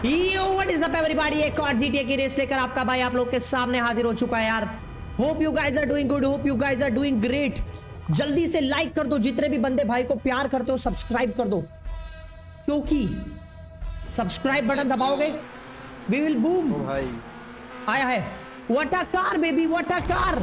Yo what is up everybody, एक और GTA की रेस लेकर आपका भाई आप लोग के सामने हाजिर हो चुका है यार। Hope you guys are doing good, hope you guys are doing great. जल्दी से लाइक कर दो, जितने भी बंदे भाई को प्यार करते हो सब्सक्राइब कर दो, क्योंकि सब्सक्राइब बटन दबाओगे वी विल बूम। भाई आया है what a car baby, what a car.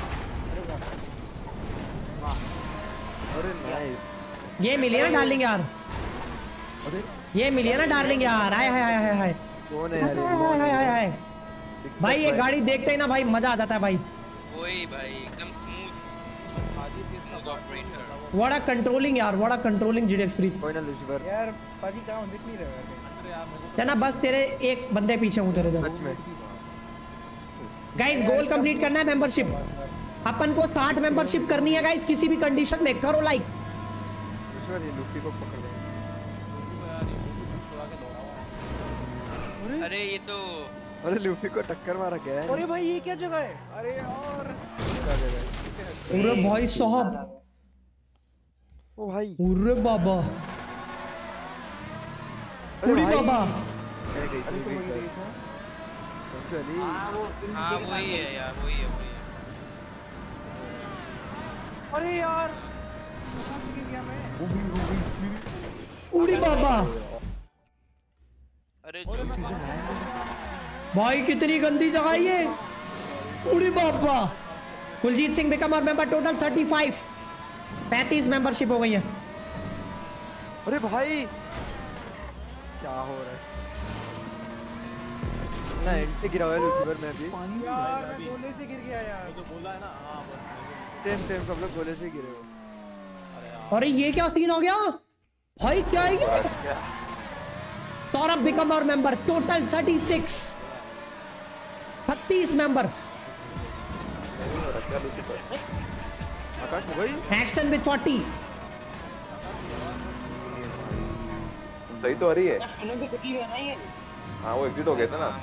अरे नाइस, ये मिली है ना डार्लिंग यार, अरे ये मिली है ना डार्लिंग यार। हाय हाय हाय हाय कौन है यार ये? हाय हाय हाय भाई, ये गाड़ी देखते ही ना भाई मजा आ जाता है भाई। वही भाई एकदम smooth operator. What a controlling यार, what a controlling GDX free. कोई ना लूसीफर यार पाजी कहां दिख नहीं रहा है। चना बस तेरे एक बंदे पीछे हूं तेरे सच 10। में। गाइस गोल कंप्लीट करना है, मेंबरशिप अपन को 60 मेंबरशिप करनी है गाइस, किसी भी कंडीशन में करो लाइक। लूसीफर ये लूफी को पकड़ ले। अरे ये तो अरे लूफी को टक्कर मारा क्या है? अरे भाई ये क्या जगह है? अरे और क्या जगह है? अरे भाई साहब, ओ भाई, अरे बाबा, अरे उड़ी भाई। बाबा। अरे गई अरे तो वही था। देखा चली हाँ वही है यार, वही है वही है। अरे यार कहां गिर गया मैं? उड़ी बाबा अरे भाई कितनी गंदी जगह है ये, उड़ी बाबा। Kuljeet Singh became a member, total 35 membership हो गई है। अरे भाई क्या हो रहा है? ना एंटी गिरा हुआ है लूसीफर में अभी। यार मैं गोले से गिर गया यार। जो बोला है ना, हाँ टेम सब लोग गोले से गिरे हो। अरे ये क्या सीन हो गया भाई, क्या है ये? Saurabh became a member, total 36 member. Akash हो गई? एक्सटन विद 40। सही तो आ रही है। हाँ वो एग्जिट हो गए थे ना।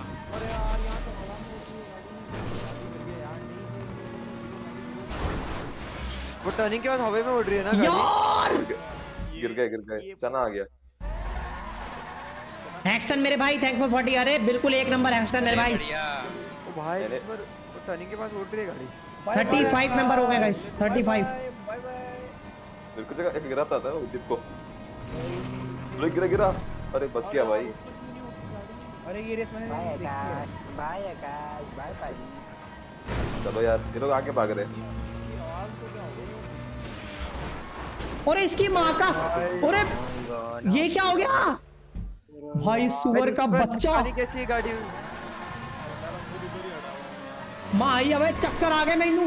वो टर्निंग के बाद हवा में उड़ रही है ना गाड़ी? यार गिर गए चना आ गया। एक्सटन मेरे भाई, थैंक फॉर 40। अरे बिल्कुल एक नंबर एक्सटन मेरे भाई। बढ़िया। ओ भाई लूसीफर वो टर्निंग के बाद उड़ रही है गाड़ी। 35 मेंबर हो गए गाइस, 35। Bye bye. मेरे को जगह एक गिराता था उदित को। अरे गिरा। अरे बच गया भाई। अरे ये रेस मैंने देखी है। बाय पाजी। चलो यार ये लोग आगे भाग रहे हैं। और इसकी माँ का, अरे ये क्या हो गया भाई, सुअर का बच्चा। गाड़ी कैसी है गाड़ी? माँ आई, अबे चक्कर आ गए मैनू।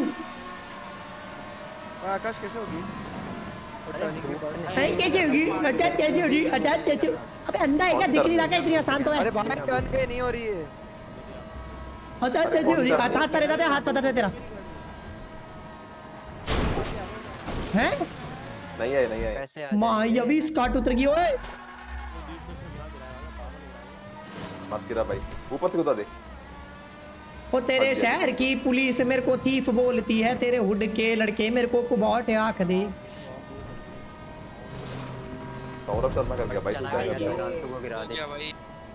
आकाश कैसे होगी? वो टर्निंग के बाद कैसे होगी? अच्छा कैसे होगी? अच्छा कैसे? अबे अंधा है क्या, दिख नहीं रहा क्या? इतनी आसान तो है। अरे भाई टर्न पे नहीं हो रही है। अच्छा कैसे होगी? हाथ पता दे, हाथ पता दे तेरा है। नहीं आए। कैसे आ माँ आई अभी स्काट उतर गई। ओए मत गिरा भाई, ऊपर से कूदा दे। वो तेरे शहर की पुलिस मेरे को थीफ बोलती है, तेरे हुड के लड़के मेरे को कुबॉट आंख दे। सौरभ शर्मा कर गया भाई। तू क्या कर रहा है? को गिरा हो दे। गया भाई।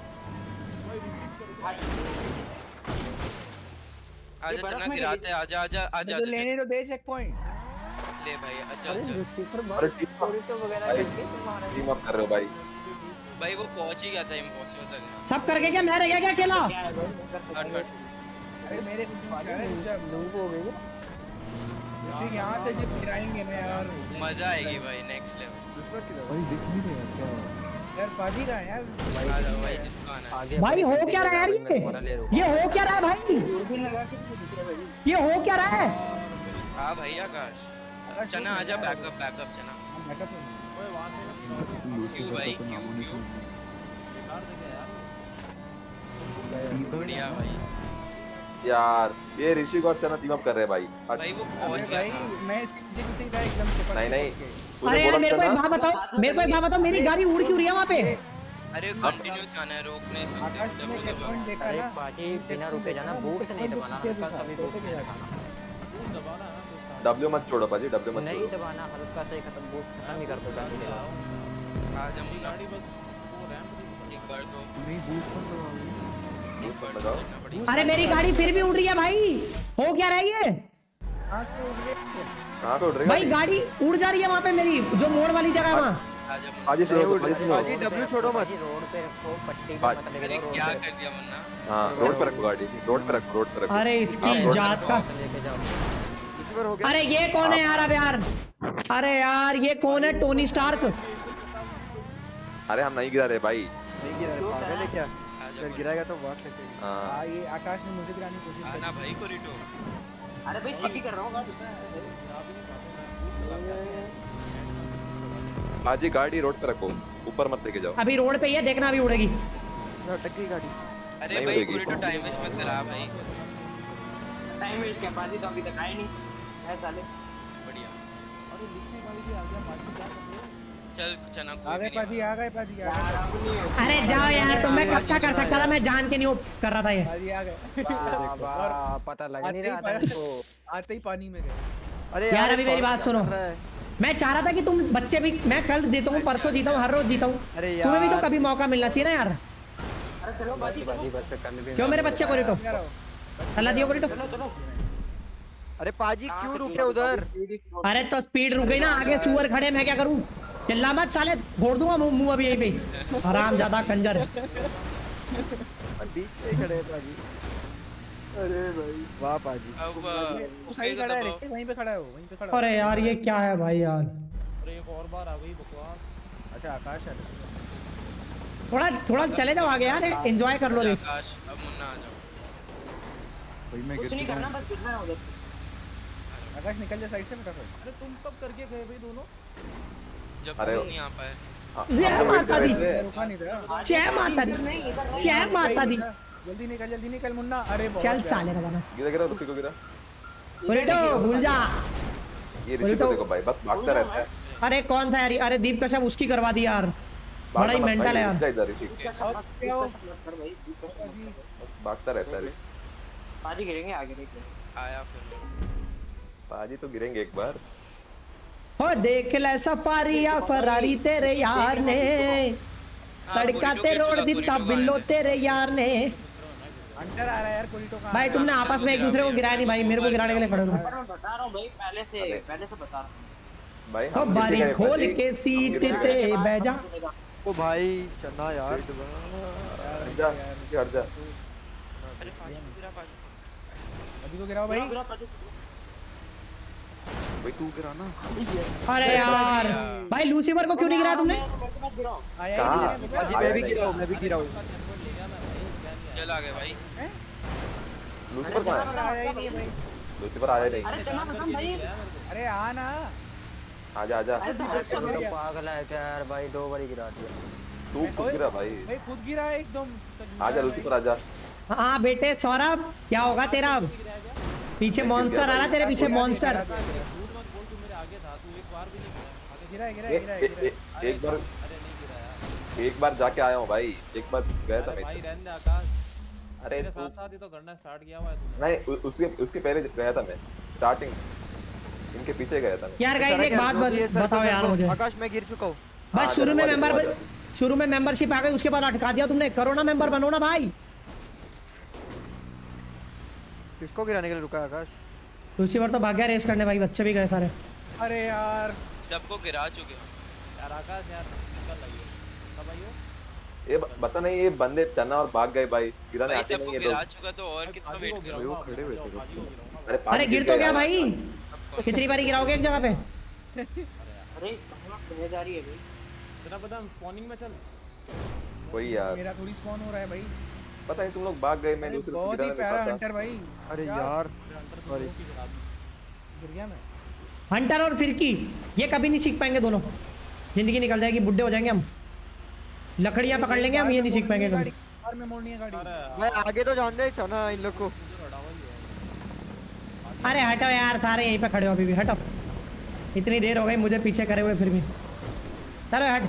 आजा चना गिराते, आजा आजा आजा मुझे लेने तो दे चेक पॉइंट। ले भाई अच्छा अरे अच्छा। लूसीफर अरे बहुत स्टोरी तो वगैरह करके तुम्हारा टीम अप कर रहे हो भाई। भाई वो पहुंच ही गया था इम्पॉसिबल तक। सब करके क्या मैं रह गया क्या अकेला? हट हट। अरे मेरे जब लोग हो गए। उसी यहां से जब गिराएंगे ना यार। मजा आएगी भाई, नेक्स्ट लेवल। लूसीफर किधर? यार पाजी का है यार। आ जाओ भाई जिसको आना है। आगे भाई हो क्या रहा है यार, ये हो क्या रहा है भाई, ये हो क्या रहा है? हाँ भाई आकाश। चना आजा, बैकअप चना। क्यों भाई क्यों? बढ़िया भाई। यार ये ऋषि और चना टीम अप कर रहे हैं भाई। भाई वो पहुंच गया भाई था। मैं इसके पीछे था एकदम से। नहीं अरे यार मेरे को एक बात बताओ, मेरे को एक बात बताओ, मेरी गाड़ी उड़ क्यों रही है वहाँ पे? अरे कंटिन्यूस आना है, रोक नहीं सकते। आकाश तुमने चेक पॉइंट देखा अरे ना? पाजी बिना रुके जाना, बूट नहीं दबाना, हल्का सा भी बूट नहीं दबाना। डब्ल्यू मत छोड़ो भाजी, डब्ल्यू मत नहीं छोड़ो। दबाना, हल्का सा ही खत्म, बूट खत्म ही कर दो जाके। आजा मुन्ना। एक बार तो नहीं बूस्ट बंद हो गई। एक बार तो लगाओ। करना पड़ेगा। अरे मेरी गाड़ी फिर भी उड़ रही है भाई, हो क्या रहा है ये कहाँ पे उड़ रही भाई? गाड़ी उड़ जा रही है वहाँ पे मेरी, जो मोड़ वाली जगह है वहाँ। आजा मुन्ना। पाजी सुनो पाजी सुनो। पाजी W छोड़ो मत। रोड पे रखो, पट्टी पे बात- मत अरे लेके जाओ, क्या रोड कर दिया मुन्ना? हाँ रोड पे रखो गाड़ी, रोड पे रखो, रोड पे रखो। अरे इसकी हाँ, जात का, पे लेके जाओ। रिसीवर हो गया। अरे ये कौन है यार? अब यार, अरे यार ये कौन है? Tony Stark. अरे हम नहीं गिरा रहे भाई। नहीं गिरा है, पागल है क्या? आजा अगर गिराएगा तो वाट लेके। हाँ ये आकाश ने मुझे गिराने की कोशिश की। आना भाई कोरिडो। अरे भाई सेफ ही कर रहा हूँ गाड़ी। पाजी गाड़ी रोड पे रखो, ऊपर मत लेके जाओ। अभी रोड पे ही है, देखना अभी उड़ेगी। अटक गई गाड़ी। अरे नहीं भाई उड़ेगी। कोरिडो टाइम वेस्ट मत करा भाई। टाइम वेस्ट क्या? पाजी तो अभी तक आए नहीं है साले। बढ़िया। अरे लिखने वाली भी आ गया, पाजी क्या कर रहे हो? चल चना आ कोई गए भी नहीं पाजी, आ गए पाजी, आ यार गए अब नहीं है। अरे जाओ यार, तो मैं कब क्या कर सकता था? मैं जान के नहीं वो कर रहा था ये। पाजी, आ गए। वाह, पता लग नहीं रहा था इनको। आते ही पानी में गए। अरे यार अभी मेरी बात सुनो, कर रहा है। मैं चाह रहा था कि तुम बच्चे भी, मैं कल जीता हूँ, परसों जीता हूँ, हर रोज जीता हूँ, अरे तुम्हें भी तो यार। कभी मौका मिलना चाहिए ना यार। अरे चलो बाजी बाजी बस से कल भी क्यों मेरे बच्चे कोरिटो क्या रहो? अल्लाह दियो कोरिटो। चलो चलो। अरे पाजी क्यों रुके उधर? अरे तो स्पीड रुक गई ना, आगे सुअर खड़े, मैं क्या करूँ? चिल्ला मत साले, फोड़ दूंगा मुंह अभी यहीं पे। हराम ज्यादा कंजर। बीच पे ही खड़े हैं पाजी। अरे भाई वाह पाजी। अब तू सही खड़ा है, रिश्ते वहीं पे खड़ा है वो, वहीं पे खड़ा है। अरे यार ये क्या है भाई यार? अच्छा आकाश है। थोड़ा थोड़ा चले जाओ आगे यार, एंजॉय कर लो रेस। आकाश अब मुन्ना आ जाओ। भाई मैं कुछ नहीं करना, बस गिरना है उधर। आकाश निकल जा साइड से फटाफट। जब अरे तुम नहीं आ पाए। जय माता दी, रुका नहीं था। जय माता दी, जय माता दी। जल्दी निकल मुन्ना। अरे बहुत चल प्यार। साले रवाना। गिरा गिरा रुकी को गिरा। कोरिटो भूल जा। ये ऋषि को देखो भाई, बस भागता रहता है। अरे कौन था यार? अरे दीप कश्यप उसकी करवा दी यार, बड़ा ही मेंटल है यार। इधर ऋषि कर भाई। भागता रहता है ऋषि। पाजी गिरेंगे आगे देखिए। आया फिर पाजी तो गिरेंगे एक बार। हो देख ले सफारी या फरारी तेरे यार ने, सड़का ते रोड दिता बिल्लो तेरे यार ने। अंदर आ रहा है यार कोरिटो का। भाई तुमने आपस में एक दूसरे को गिराया नहीं भाई, मेरे को गिराने के लिए खड़े हो तुम। बता रहा हूँ भाई, पहले से बता रहा हूँ। भाई हो बारी खोल के सीट ते बह जा। ओ भाई चन्ना यार। हट जा, हट जा। अरे पाजी को गिरा पाजी। अभी को गिराओ भाई। भाई तू गिरा ना। अरे यार भाई लूसीफर को क्यों नहीं गिराया तुमने? आया ही कहाँ? नहीं है। पाजी मैं भी गिरा हूँ, मैं भी गिरा हूँ। चल आ गए भाई। लूसीफर कहाँ है? आया ही नहीं है भाई। लूसीफर आया नहीं। अरे चना खत्म भाई। अरे आ ना। आजा आजा। कोरिटो पागल है क्या यार भाई, 2 बारी गिरा दिया। तू खुद गिरा भाई। भाई खुद गिरा है एकदम। आजा लूसीफर आजा। हाँ बेटे सौरभ, क्या होगा तेरा अब? पीछे मॉन्स्टर आ रहा, तेरे पीछे मॉन्स्टर। गिरा गिरा ए- गिरा ए- ए- एक बार जाके आया हूँ भाई, एक बार गया था मैं। अरे तू नहीं, उसके पहले गया था मैं, स्टार्टिंग इनके पीछे गया था मैं। यार गाइस एक बात बताओ यार मुझे। आकाश मैं गिर चुका हूँ। बस शुरू में मेंबरशिप आ गई, उसके बाद अटका दिया तुमने। करो ना मेंबर, बनो ना भाई। किसको गिराने के लिए रुका है आकाश? लूसीफर तो भाग गया रेस करने भाई, बच्चे भी गए सारे। अरे यार सबको गिरा चुके हैं। ये बता नहीं, ये बंदे चना और भाग गए भाई, गिराने भाई आते सबको नहीं है गिरा लोग। चुका तो और कितना वेट करो। वो खड़े हुए थे। अरे अरे गिर तो गया भाई, कितनी बारी गिराओगे एक जगह पे? अरे कहाँ बह जा रही है भाई? वही यार, मेरा थोड़ी स्पॉन हो रहा है भाई। पता नहीं तुम लोग भाग गए, मैं अरे दूसरे को बहुत ही गिराने प्यारा में था। हंटर भाई। अरे यार सॉरी। गिर गया मैं। हंटर और फिरकी ये कभी नहीं सीख पाएंगे दोनों, जिंदगी निकल जाएगी, बुड्ढे हो जाएंगे हम। लकड़ियां पकड़ लेंगे हम, ये नहीं सीख पाएंगे कभी। कार में मोड़नी है गाड़ी। मैं आगे तो जान दे चना इन लोग को। अरे हटो यार, सारे यहीं पे खड़े हो अभी भी, हटो। इतनी देर हो गई मुझे पीछे करे हुए फिर भी। चलो हट।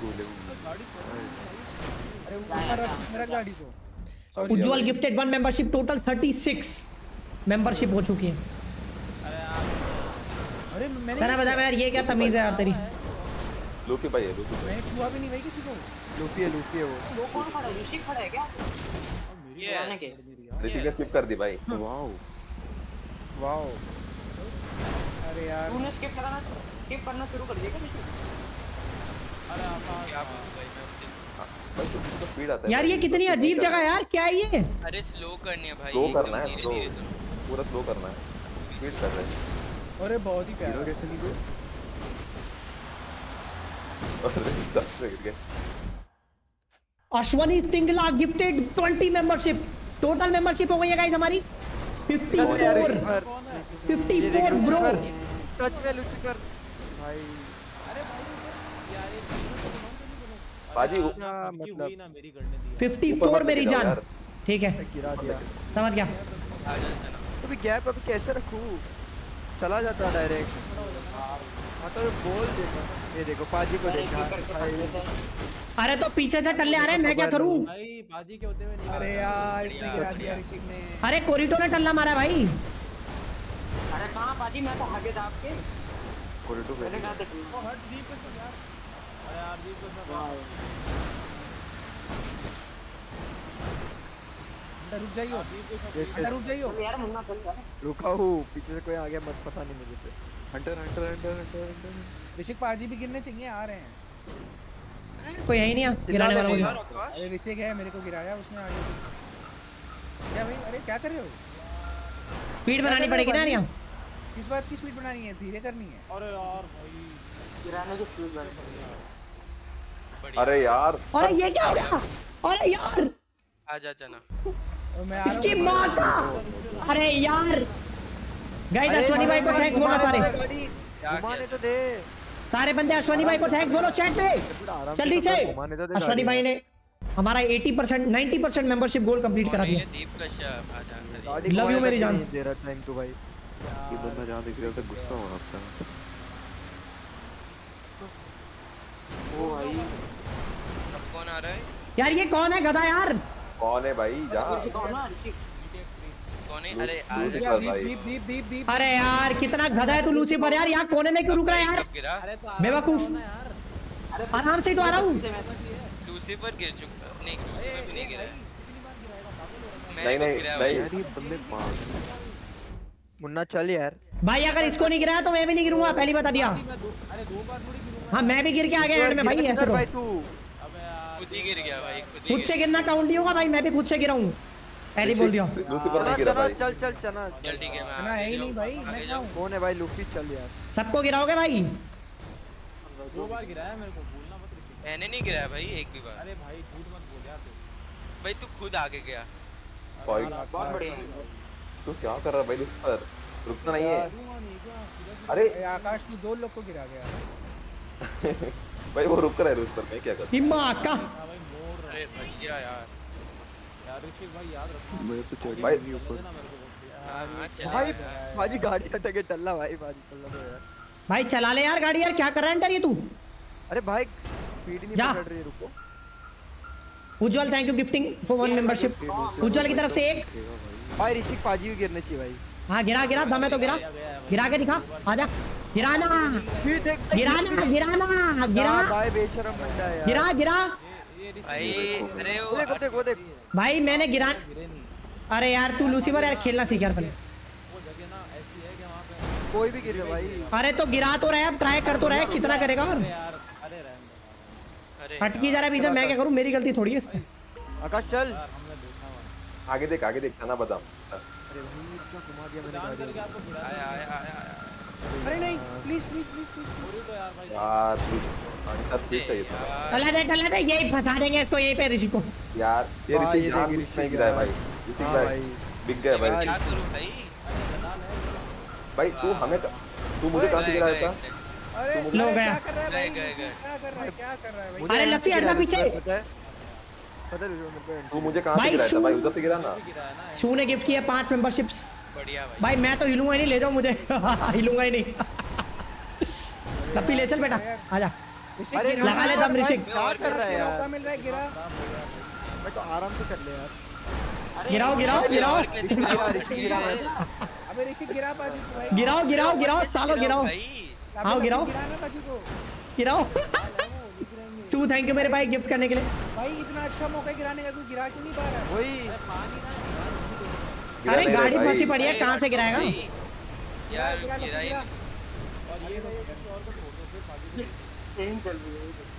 अरे ऊपर रख मेरा गाड़ी को। Ujjwal gifted 1 membership, total 36 membership हो चुकी है। अरे मैंने चना बता यार, ये क्या तमीज है यार तेरी? लूफी भाई है, लूफी भाई। मैंने छुआ भी नहीं भाई किसी को। लूफी है वो। वो कौन खड़ा है? ऋषिक खड़ा है क्या? ये जाने के। ऋषिक ने स्किप कर दी भाई। वाओ। अरे यार तूने स्किप करना शुरू कर दिया क्या ऋषिक? क्या बोलूं भाई मैं भाई तो स्पीड आता है यार ये कितनी अजीब जगह है यार, क्या है ये? अरे स्लो करनी है भाई, स्लो एकदम करना है, धीरे स्लो धीरे करो। पूरा स्लो करना है, स्पीड कर रहे हैं। अरे बहुत ही प्यारा। कैसे नहीं गए? अरे 10 से गिर गए। Ashwani Singla gifted 20 membership. Total membership हो गई है गाइस हमारी 54 ब्रो। टच में लूसीफर भाई। बाजी मतलब 54 मेरी जान। ठीक है गिरा दिया। समझ गया। आ जा चना। तो भी गैप अभी कैसे रखूं? चला जाता डायरेक्ट। हाँ तो बोल देगा। ये देखो पाजी को देखा भाई। अरे तो पीछे से टल्ले आ रहे हैं, मैं क्या करूं? अरे यार इसने गिरा दिया ऋषिक ने। अरे कोरिटो ने टल्ला मारा भाई। अरे कहाँ पाजी, मैं तो आगे था आपके। कोरिटो मैंने कहा था रुक जाइयो। यार मुन्ना चल यार। रुका हूँ, पीछे से कोई आ गया मत, पता नहीं मुझे पे। हंटर। ऋषिक पाजी भी गिरने चाहिए, आ रहे हैं। कोई है ही नहीं गिराने वाला मुझे। अरे ऋषिक है, मेरे को गिराया उसने आगे। क्या भाई? अरे क्या कर रहे हो? स्पीड बनानी पड़ेगी ना यार। किस बात की स्पीड बनानी है? धीरे करनी है। अरे यार भाई गिराने की स्पीड बढ़। अरे यार अरे ये क्या हो गया? अरे यार आजा चना। और मैं आ रहा हूँ। इसकी माँ का। अरे यार गाइस अश्वनी भाई को थैंक्स बोलो सारे। घुमाने तो दे। सारे बंदे अश्वनी भाई को थैंक्स बोलो चैट में जल्दी से। अश्वनी भाई ने हमारा 80% 90% मेंबरशिप गोल कंप्लीट करा दिया। दीप कश्यप आजा। लव यू मेरी जान। दे रहा टाइम तो भाई। ये बंदा जहाँ दिख रहा है गुस्सा हो रहा है। ओ भाई अब कौन आ रहा है? यार ये कौन है गधा यार? कौन है भाई? जा कौन है ऋषिक? कौन है? अरे लूसीफर दीप भाई। अरे यार कितना गधा है तू लूसीफर यार, यहाँ कोने में क्यों रुक रहा है यार? गिरा। बेवकूफ। आराम से ही तो आ रहा हूँ। लूसीफर गिर चुका नहीं, लूसीफर भी नहीं गिरा है। नहीं यार ये बंदे पास मुन्ना चल यार। भाई अगर इसको नहीं गिराया तो मैं भी नहीं गिरूंगा, पहली बता दिया। हाँ मैं भी गिर के आ गया एंड में भाई, ऐसे तो भाई तू खुद ही गिर गया भाई, खुद से गिरना काउंट नहीं होगा भाई, मैं भी खुद से गिरा हूँ, पहले ही बोल दिया। लूसीफर नहीं गिरा भाई। चल चना। चल ठीक है मैं ना है ही नहीं भाई, आगे मैं जाओ। क्या कौन है भाई? लूफी चल यार। सबको गिराओगे भाई? 2 बार गिराया मेरे को, भूलना मत ऋषिक। मैंने नहीं गिराया भाई एक भी बार। अरे भाई झूठ मत बोल यार तू। भाई तू खुद आगे गया। भाई बहुत बढ़िया। तू क्या कर रहा है भाई? लूसीफर रुकना नहीं है। अरे ए, आकाश तू 2 लोग को गिरा गया। भाई वो रुक रहा है लूसीफर, मैं क्या करूं? हिम्मा का हाँ भाई मोड़ अरे बच गया यार। यार ऋषिक भाई याद रखो मेरे तो चढ़ी भाई नहीं ऊपर। देना मेरे को। हाँ चले भाई यार। भाजी गाड़ी हटा के चल भाई, भाजी चल रहा यार। भाई चला ले यार गाड़ी यार, क्या कर रहा है अंदर ये तू? अरे भाई स्पीड नहीं जा। पकड़ रही है, रुको। Ujjwal thank you gifting for 1 membership. Ujjwal की तरफ से एक। भाई ऋषिक पाजी भी गिरने चाहिए भाई। हाँ गिरा गिरा, दम है तो गिरा, गिरा के दिखा, आजा गिराना फिर देख गिराना गिराना गिरा भाई बेशरम बंदा है यार। गिरा गिरा। भाई अरे वो देख वो देख वो देख। भाई मैंने गिरा। अरे यार तू लूसीफर यार खेलना सीख यार पहले। कोई भी गिर गया भाई। अरे तो गिरा तो रहा है, अब ट्राई कर तो रहा है, कितना करेगा और अरे हटकी जा रहा है, मैं क्या करूं, मेरी गलती थोड़ी है इसमें। आकाश चल। आगे देख खाना बदाम। अरे भाई इतना घुमा दिया मैंने गाड़ी। आया आया आया आया। अरे नहीं प्लीज प्लीज प्लीज। यार तू अंतर ठीक है ये तो। टला दे यही फंसा देंगे इसको, यही पे ऋषि को। यार ये भाई, ऋषिक ये यहाँ देख कुछ ऋषिक नहीं गिरा है भाई। यार। ऋषिक हाँ भाई भाई। बिक गया भाई। क्या करूं भाई? भाई तू मुझे कहाँ से गिराया था? अरे लो गया। क्या कर रहा है भाई? गए। क्या कर रहा है? क्या कर रहा है भाई? मुझे अरे यहाँ लफ्फी से हटना गिरा पीछे। पता है तू मुझे कहाँ से भाई, गिराया था शू। भाई? उधर से गिरा ना। शू ने गिफ्ट किया 5 मेंबरशिप्स। बढ़िया भाई। भाई मैं तो हिलूंगा ही नहीं, ले जाओ मुझे। हिलूंगा ही नहीं। लफ्फी ले चल बेटा, आजा ऋषिक अरे गिरा। लगा ले दम ऋषिक। क्या कर रहा है मौका यार? मिल रहा है, गिरा। मैं तो आराम से कर ले यार। गिराओ गिराओ गिराओ कैसे गिरा? ऋषिक गिरा भाई। अबे ऋषिक गिरा पाजी को भाई। गिराओ गिराओ गिराओ सालो गिराओ, भाई आओ गिराओ गिराना पाजी को। गिराओ। शू थैंक यू मेरे भाई गिफ्ट करने के लिए। भाई इतना अच्छा मौका गिराने का, कोई गिरा क्यों नहीं पा रहा है? वही अरे गाड़ी फंसी पड़ी है, कहाँ से गिराएगा? यार गिरा ही ट्रेन चल रही है।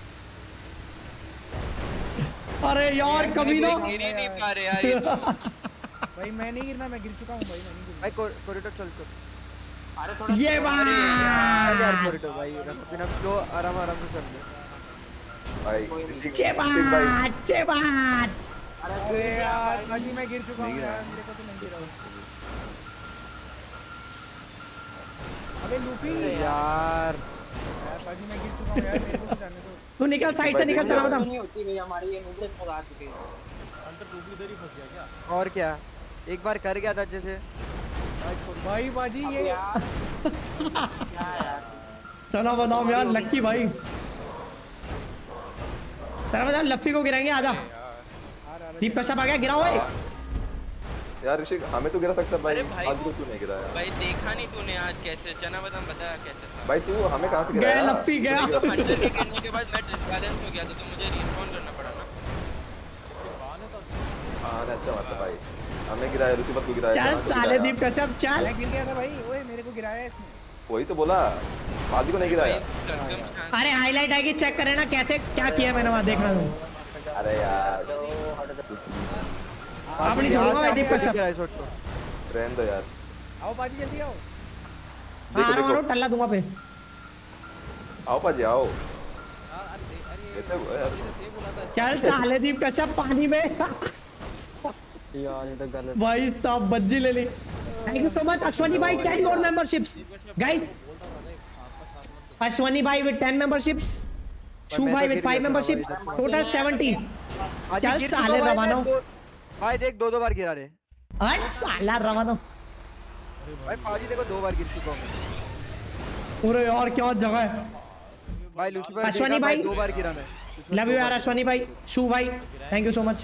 अरे यार कमीनो गिर ही नहीं पा रहे यार ये तो। भाई मैं नहीं गिरना, मैं गिर चुका हूँ भाई, मैं नहीं गिरना। भाई कॉरिडोर चल चल। अरे थोड़ा ये बात यार कॉरिडोर भाई बिना स्लो आराम आराम से चल ले भाई। अच्छे बात। अरे यार भाजी मैं गिर चुका हूँ यार, मेरे को तो नहीं गिरा। अबे लूपी यार भाजी मैं गिर चुका हूँ यार, मेरे को जाने दो। तू निकल साइड से निकल, चला बता। नहीं होती भाई हमारी, ये नूबलेस तक आ चुके हैं। अंतर टूबली इधर ही फंस गया क्या? और क्या, एक बार कर गया था अच्छे से भाई बाजी ये यार क्या यार, चलो बताओ यार लक्की भाई। चलो बताओ लफ्फी को गिराएंगे, आजा। दीप कश्यप आ गया, गिराओ। यार ऋषिक हमें तो गिरा सकता भाई, अरे भाई आज को क्यों नहीं गिराया? भाई देखा नहीं तूने आज कैसे चना बादाम बताया कैसे था? भाई तू हमें कहाँ से गया गिराया? लफ्फी गया। तो 100 के गिरने के बाद मैं डिसबैलेंस हो गया था तो मुझे रिस्पॉन करना पड़ा ना। हाँ अच्छा मतलब भाई हमें गिराया, ऋषि को गिराया। चल कहाँ से साले गिराया? दीप कश्यप चल। मैं गिर गया था भाई, ओए मेरे को गिराया इसने। वही तो बोला, पाजी को नहीं गिराया। Circumstance- अरे हाईलाइट आएगी, चेक करे ना कैसे क्या किया मैंने वहाँ, देखना तुम। अरे यार आप नहीं छोड़ूंगा भाई दीप कश्यप। रहने दो यार। आओ बाजी जल्दी आओ। हाँ आ रहा हूँ टल्ला दूंगा पे। आओ पाजी आओ। चल साले दीप कश्यप पानी में। यार ये तो गलत। भाई साहब बज्जी ले ली। Thank you so much Ashwani भाई 10 more memberships गाइस। अश्वनी भाई with 10 memberships, शू भाई with 5 membership, total 70। चल साले रवानो। भाई देख दो बार गिरा रे। हट साला रवानो। भाई पाजी देखो 2 बार गिर चुका हूं। पूरे यार क्या जगह है। भाई लूसीफर अश्वनी भाई 2 बार गिरा मैं। लव यू यार अश्वनी भाई। शू भाई थैंक यू सो मच।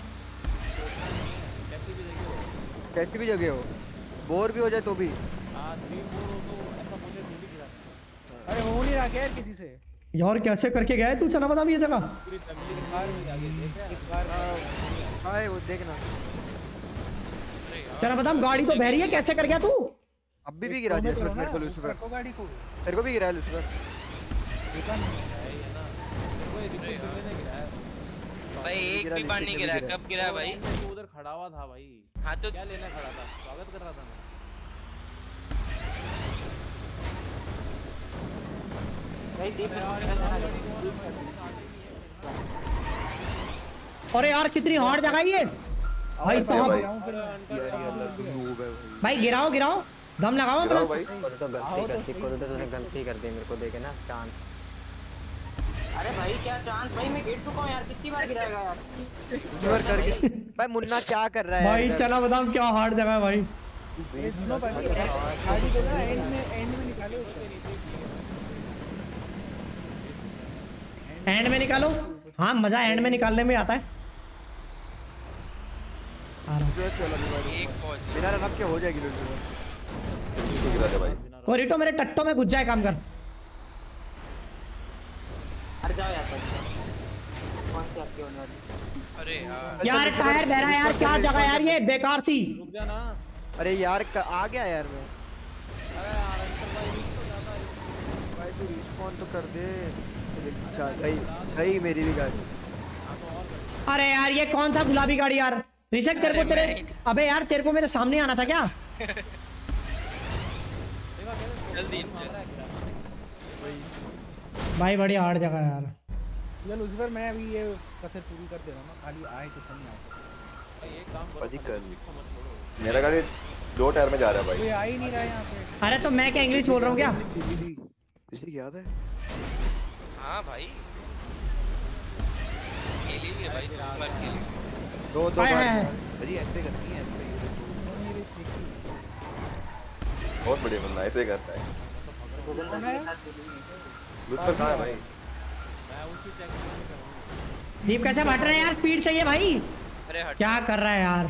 कैसी भी जगह हो, बोर भी हो जाए तो भी। अरे हो नहीं रहा क्या यार किसी से? यार कैसे करके गया तू, चला बता ये जगह। भाई वो देखना चला बता गाड़ी तो बह रही है, कैसे कर गया तू? अभी भी गिरा दिया मेरे को लूसीफर। गाड़ी को तेरे को भी गिरा लूसीफर। भाई एक भी बार नहीं गिरा, कब गिरा भाई? तू उधर खड़ा हुआ था भाई। हाँ तो क्या लेने खड़ा था? स्वागत कर रहा था मैं। भाई दीप अरे यार कितनी हार्ड जगह है ये भाई साहब। भाई गिराओ गिराओ, दम लगाओ अपना। तो तूने गलती कर दी मेरे को देखे ना चांस। अरे भाई क्या चांस, भाई मैं गिर चुका हूँ यार, कितनी बार गिराएगा यार? लूसीफर करके भाई मुन्ना क्या कर रहा है भाई चला बताओ क्या हार्ड जगह है भाई। सुनो भाई गाड़ी को ना एंड में निकालो। एंड में निकालो। हाँ मजा एंड में निकालने में आता है। एक पहुंच बिना रनअप के हो जाएगी लूसीफर। गिरा दे भाई। कोरिटो मेरे टट्टो में घुस जाए, काम कर। अरे जाओ यार भाई, कौन सी आपकी होने वाली? अरे यार यार टायर बह रहा है यार, क्या जगह यार ये बेकार सी। रुक जा ना। अरे यार आ गया यार मैं। अरे यार अंतर भाई तो ज्यादा भाई तू रिस्पॉन्ड तो कर दे। गई मेरी भी गाड़ी। अरे यार ये कौन था गुलाबी गाड़ी यार? ऋषभ तेरे को तेरे अबे यार तेरे को मेरे सामने आना था क्या? जल्दी चल। भाई बड़ी हार्ड जगह है यार। चल लूसीफर मैं अभी ये कसर पूरी कर दे रहा हूँ ना, खाली आए तो सही आए। भाई एक काम करो। पाजी कर ली। मेरा गाड़ी 2 टायर में जा रहा है भाई। कोई आ ही नहीं रहा यहाँ पे। अरे तो मैं क्या इंग्लिश बोल रहा हूँ क्या? तुझे याद है? हाँ भाई खेली है भाई, 2 बार खेली। दो हाय बार हाय। पाजी ऐसे करनी है ऐसे। बहुत बढ़िया बंदा ऐसे ही करता है। लूसीफर कहाँ है भाई? मैं उसी चेक करूंगा। दीप कैसे हट रहा है यार, स्पीड चाहिए भाई। अरे हट क्या कर रहा है यार?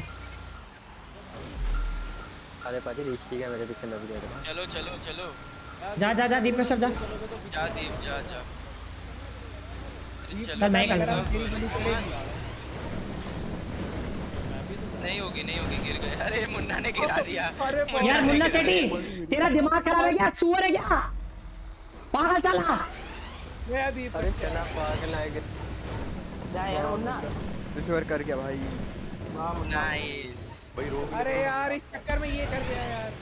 अरे पाजी रिश्ती का मेरे पीछे लग गया। चलो चलो चलो जा जा जा दीप कश्यप जा। जा दीप जा जा। चल मैं ही कर सकता हूँ। नहीं होगी गिर गए। अरे मुन्ना ने गिरा दिया। यार मुन्ना सेठी तेरा दिमाग खराब है क्या? सुअर है क्या? पागल चला। अरे चला पागल है जा यार मुन्ना दुश्मन कर गया भाई। नाइस। अरे यार इस चक्कर में ये कर दिया यार।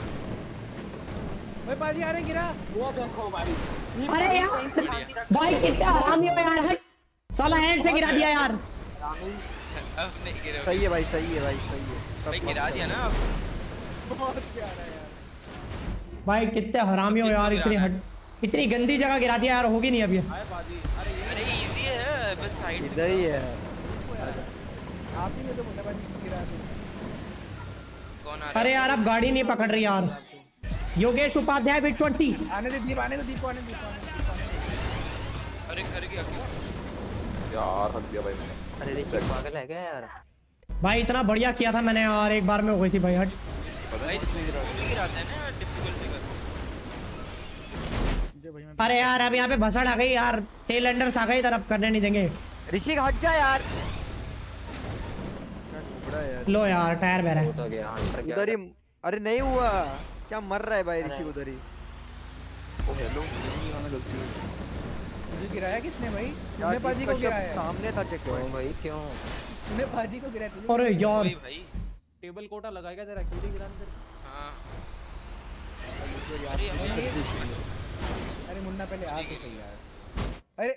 भाई बाजी आ रहे गिरा। वो देखो भाई। अरे यार भाई कितना हरामी हो यार। हट साला हेड से गिरा दिया यार। अब नहीं गिरे। सही है भाई सही है। भाई गिरा दिया ना अब। बहुत प्यारा यार। भाई कितने हरामी हो यार। इतनी गंदी जगह गिरा दिया यार। होगी नहीं अब ये। अरे इजी है बस साइड से। इधर ही है। आप ही ने तो मुन्ना बाजी गिरा दिया। कौन आ रहा अरे यार अब गाड़ी नहीं पकड़ रही यार। योगेश उपाध्याय बिट 20। आने दे दीप को आने दे। अरे कर गया क्यों? यार हक दिया भाई मैंने। अरे ऋषि पागल है क्या यार? भाई इतना बढ़िया किया था मैंने यार। एक बार में हो गई थी भाई। हट भाई गिराते हैं ना डिफिकल्टी का। अरे यार अब यहाँ पे भसड़ आ गई यार। टेल एंडर्स आ गई तरफ करने नहीं देंगे। ऋषि हट जा यार। लो यार टायर बह रहा है। तो गया हंटर क्या? उधर ही। अरे नहीं हुआ क्या मर रहा है भाई ऋषि उधर ही। ओ हेलो गलती हुई। मुझे गिराया किसने भाई? यार तूने बाजी को गिराया। सामने था चेक क्यों भाई क्यों? तूने बाजी को गिराया तुझे। अरे यार वही भाई। टेबल कोटा लगाएगा तेरा क्यों नहीं गिराने तेरे? हाँ। अरे मुन्ना पहले आ तो सही यार। अरे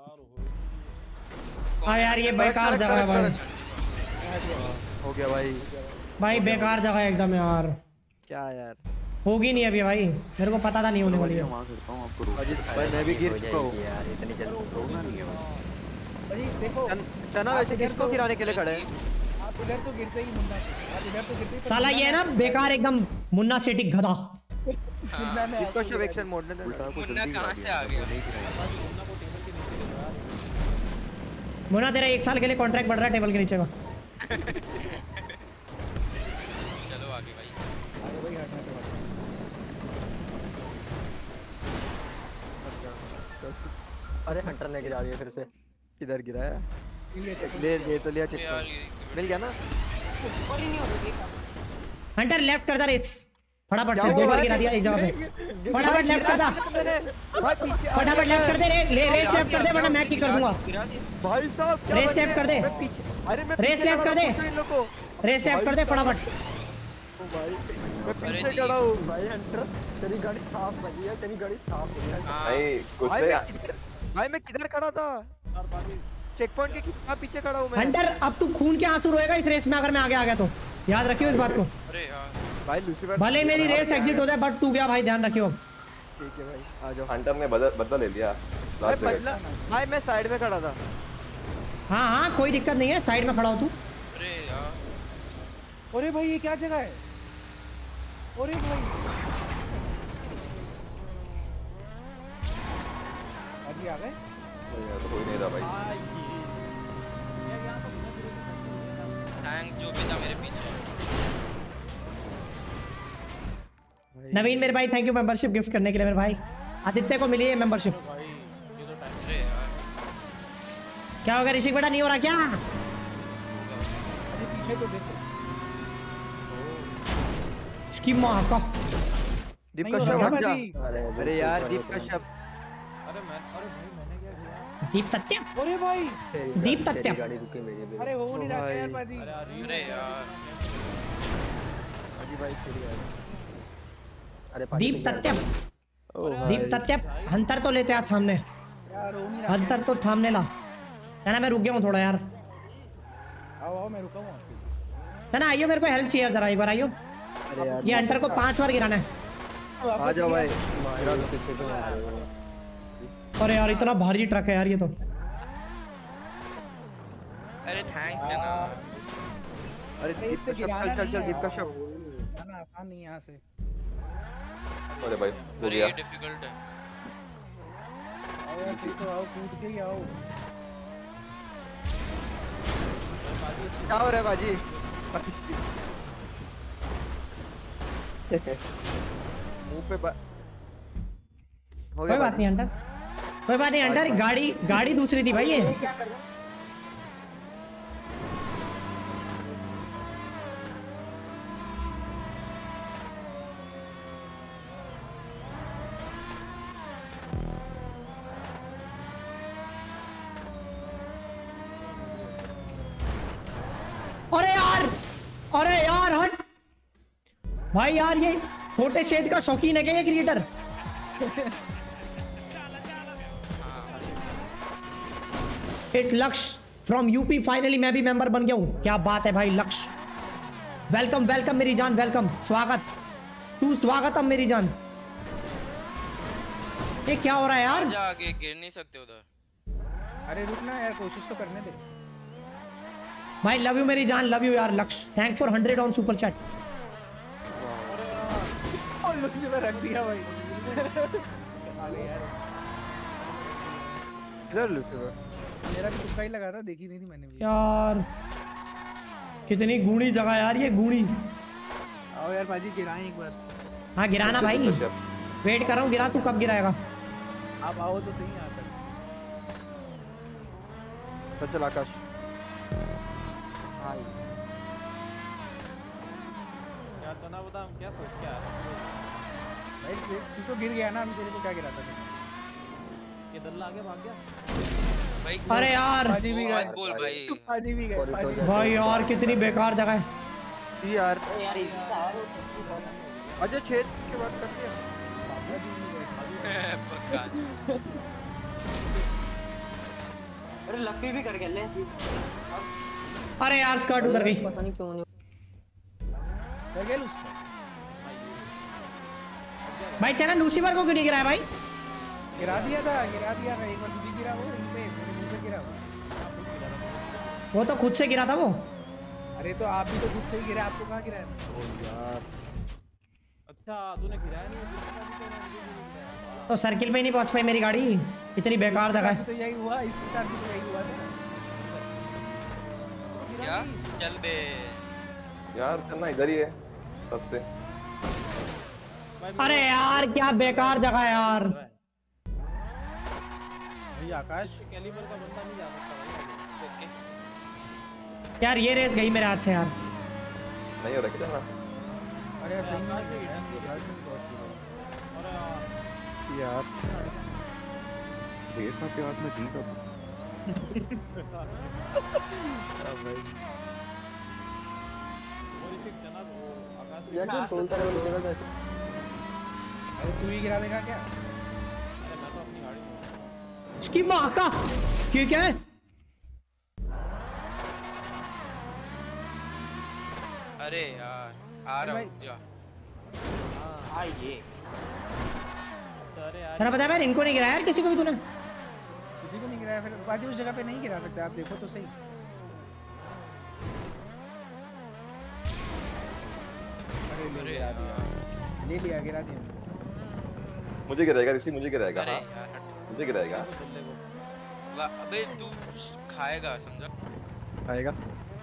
हाँ यार ये बेकार जगह है भाई। हो गया भाई। भाई बेकार जगह है एकदम यार। क्या यार होगी नहीं अभी भाई। मेरे को पता था नहीं होने वाली है। वहां करता हूं आपको। अजीत भाई मैं भी गिर चुका हूं यार इतनी जल्दी रोना नहीं है बस। भाई देखो चना वैसे किसको गिराने के लिए खड़े हैं? आप इधर तो गिरते ही मुन्ना से। आप इधर तो गिरते ही। साला ये है ना बेकार एकदम मुन्ना सेठी गधा। मुन्ना ने इसको शो एक्शन मोड ने मुन्ना कहाँ से आ गया? मुन्ना तेरा 1 साल के लिए कॉन्ट्रैक्ट बढ़ रहा है टेबल के नीचे का। चलो आगे भाई। आगे भाई हटना तो अरे हंटर ने गिरा दिया फिर से। किधर गिराया? ले ले तो लिया चेक यार मिल गया ना। हंटर लेफ्ट कर दा रेस फटाफट से। 2 बार गिरा दिया एक जगह पे। फटाफट लेफ्ट कर दा। फटाफट लेफ्ट कर दे। रेस लेफ्ट कर दे वरना मैं की कर दूंगा। भाई साहब रेस लेफ्ट कर दे। अरे मैं रेस लेफ्ट कर दे। रेस लेफ्ट कर दे फटाफट। मैं पीछे खड़ा हूं भाई हंटर तेरी गाड़ी साफ बजी है। तेरी गाड़ी साफ है। नहीं कुछ नहीं। भाई मैं किधर खड़ा था? चेक पॉइंट के कितना पीछे खड़ा हूं मैं। हंटर अब तू खून के आंसू रोएगा इस रेस में अगर मैं आगे आ गया तो। याद रखियो इस बात को। अरे यार भाई लूसीफर भले मेरी रेस एग्जिट हो जाए बट तू गया भाई ध्यान रखियो। ठीक है भाई आ जाओ। हंटर ने बदला ले लिया भाई लास्ट जगह। बदला भाई मैं साइड में खड़ा था। हाँ हाँ कोई दिक्कत नहीं है। साइड में खड़ा हो तू। अरे यार अरे भाई ये क्या जगह है? अरे भाई अभी आ गए। यार तो कोई नहीं था भाई। थैंक्स जो भी था मेरे पीछे। नवीन मेरे भाई थैंक यू मेंबरशिप गिफ्ट करने के लिए मेरे भाई। आदित्य को मिली है मेंबरशिप। अरे यार क्या होगा ऋषिक बेटा नहीं हो रहा क्या? अरे पीछे तो देखो। इसकी माँ का दीप नहीं का हो शब्द रहा हट जा। भाजी। अरे यार दीप का शब्द। अरे भाई मैंने क्या किया? दीप सत्य। अरे भाई दीप सत्य। गाड़ी रुके मेरी भी। अरे हो नहीं रहा यार बाजी। अरे यार अजी भाई तेरी यार। अरे दीप सत्य। ओ भाई दीप सत्य। हंटर तो लेते आज सामने। यार हो नहीं रहा। हंटर तो थामने ला। चना मैं रुक गया हूँ थोड़ा यार। आओ आओ मैं रुका हूँ। चना आइयो मेरे को हेल्प चाहिए जरा एक बार आइयो। अरे यार ये हंटर को 5 बार गिराना है। आ जाओ भाई। मारा तो पीछे क्यों आ रहे हो? अरे यार इतना भारी ट्रक है यार ये तो। अरे थैंक्स है ना। अरे दीप इससे का गिराना शब्द चल नहीं चल है दीप का यार। शब्द। जाना आसान नहीं है यहाँ से। अरे भाई हो अरे गया। ये डिफिकल्ट है। आओ यार फिर तो आओ कूद के ही आओ। क्या हो रहा है बाजी? मुंह पे हो कोई गया बात नहीं हंटर। कोई बात नहीं अंडर, गाड़ी दूसरी थी भाई ये। क्या कर रहा है? अरे यार हट भाई यार, ये छोटे छेद का शौकीन है क्या ये creator? It Lakshya from UP, finally मैं भी मेंबर बन गया हूँ। क्या बात है भाई लक्ष्य, वेलकम वेलकम मेरी जान, वेलकम, स्वागत तू स्वागतम मेरी जान। ये क्या हो रहा है यार? आगे गिर नहीं सकते उधर। अरे रुकना यार, कोशिश तो करने दे भाई। लव यू मेरी जान, लव यू यार Lakshya, thank for 100 on super chat. और लक्ष्य में रख दिया भाई। इधर लूसीफर मेरा भी तुक्का ही लगा था, देखी नहीं थी मैंने भी। यार कितनी गूढ़ी जगह यार ये, गूढ़ी। आओ यार बाजी गिराएं एक बार। हाँ गिराना भाई, वेट कर रहा हूँ, गिरा तू कब गिराएगा? आप आओ तो सही यहाँ पर। चल आकाश। क्या तो ना बता, हम क्या सोच के आ रहे हैं भाई तू तो गिर गया ना, हम तेरे को क्या गिराता था? ये दल्ला आगे भाग गया भाई। अरे यार बाजी भी गए, बोल भाई, बाजी भी गए भाई यार कितनी बेकार जगह है यार। अरे यार इसी का है। अजय छेद के बाद करते हैं। पक्का। अरे लफी भी कर गया ले। अरे यार स्कर्ट उतर गई। पता नहीं क्यों नहीं कर गया उसको। भाई चना लूसीफर को क्यों नहीं गिराया भाई? गिरा दिया था एक बार तुझे गिरा, वो इन पे मेरे मुंह पे गिरा वो। वो तो खुद से गिरा था वो। अरे तो आप भी तो खुद से ही गिरा, आपको कहाँ गिराया? यार अच्छा तूने गिराया नहीं तो सर्किल में ही नहीं पहुंच पाई मेरी गाड़ी, इतनी बेकार जगह है। तो यही हुआ, इसके साथ भी तो यही हुआ था। क्या चल बे यार चलना इधर ही है सबसे। अरे यार क्या बेकार जगह है यार। भाई आकाश कैलिबर का बंदा नहीं जा सकता भाई। ओके यार ये रेस गई मेरे हाथ से यार। नहीं हो रहा क्या ना? अरे यार सही में यार रेस आपके हाथ में थी कब? भाई यार तुम बोलता रहो निकल कैसे? अरे तू ही गिरा देगा क्या? अरे मैं तो अपनी गाड़ी में उसकी माँ का ये क्या है? अरे यार आ रहा हूँ जा। हाँ ये अरे यार सर पता है यार, इनको नहीं गिराया यार किसी को भी तूने? किसी को नहीं गिराया, फिर बाजी उस जगह पे नहीं गिरा सकते, आप देखो तो सही। अरे ले लिया, गिरा दिया। मुझे गिराएगा ऋषि, मुझे गिराएगा। अरे हाँ यार हट। मुझे गिराएगा। अबे तू खाएगा समझा। आएगा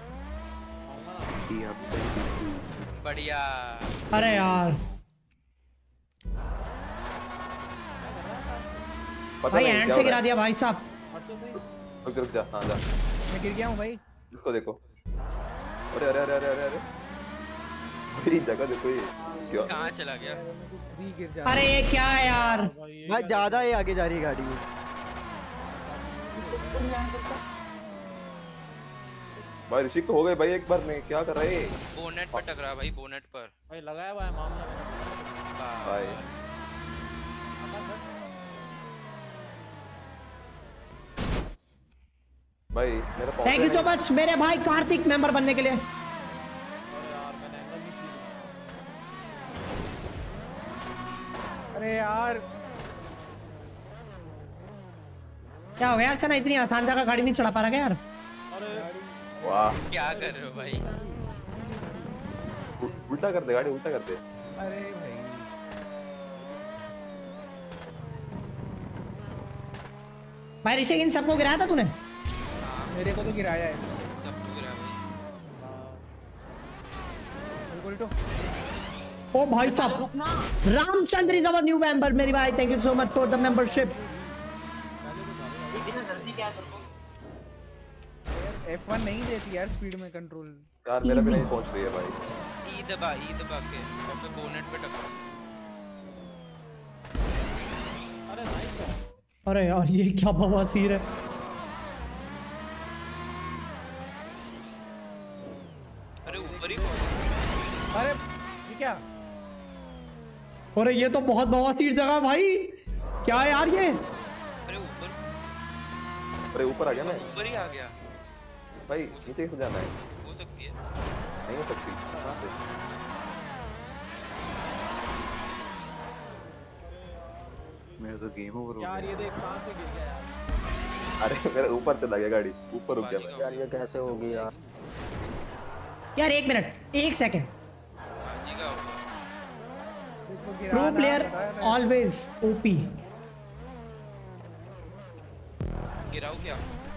बढ़िया। अरे यार पता भाई नहीं हैंड क्या से हो गिरा रहा दिया भाई साहब। है। रुक जा, हाँ जा। मैं गिर गया हूँ भाई। इसको देखो। अरे अरे अरे अरे अरे अरे भाई जगह देखो ये क्या? कहाँ चला गया? भी गिर जा। अरे ये क्या है यार? भाई ज्यादा ही आगे जा रही है गाड़ी। भाई ऋषि को हो गए भाई एक बार में, क्या कर रहे? बोनेट पर टकरा भाई, बोनेट पर। भाई लगाया हुआ है मामला। भाई भाई मेरा थैंक यू सो मच मेरे भाई कार्तिक मेंबर बनने के लिए। अरे यार क्या हो गया यार चना, इतनी आसान जगह गाड़ी नहीं चढ़ा पा रहा क्या यार? वाह क्या कर रहे हो भाई? उल्टा कर दे गाड़ी, उल्टा कर दे। अरे भाई भाई ऋषि इन सबको गिराया था तूने? मेरे को तो गिराया है सब टूट रहा भाई। बिल्कुल। ओ भाई साहब Ramchandra is our new member मेरी भाई, thank you so much for the membership. F1 नहीं देती यार स्पीड में कंट्रोल। यार मेरा भी नहीं पहुंच रही है भाई। ई दबा के और फिर बोनेट पे टकरा। अरे नाइस। अरे यार ये क्या बवासीर है। अरे ऊपर ही। अरे ये क्या? अरे ये तो बहुत बवासीर जगह है भाई। क्या है यार ये? अरे ऊपर आ गया मैं। ऊपर ही आ गया भाई नीचे कैसे जाना है? हो सकती है। नहीं हो सकती। कहां से? मेरा तो गेम ओवर हो यार गया ये देख कहां से गिर गया यार। अरे मेरा ऊपर चला गया गाड़ी, ऊपर रुक गया मैं। यार ये कैसे होगी यार? यार 1 मिनट 1 सेकंड। बाजी का होगा। Pro player always OP. गिराओ क्या?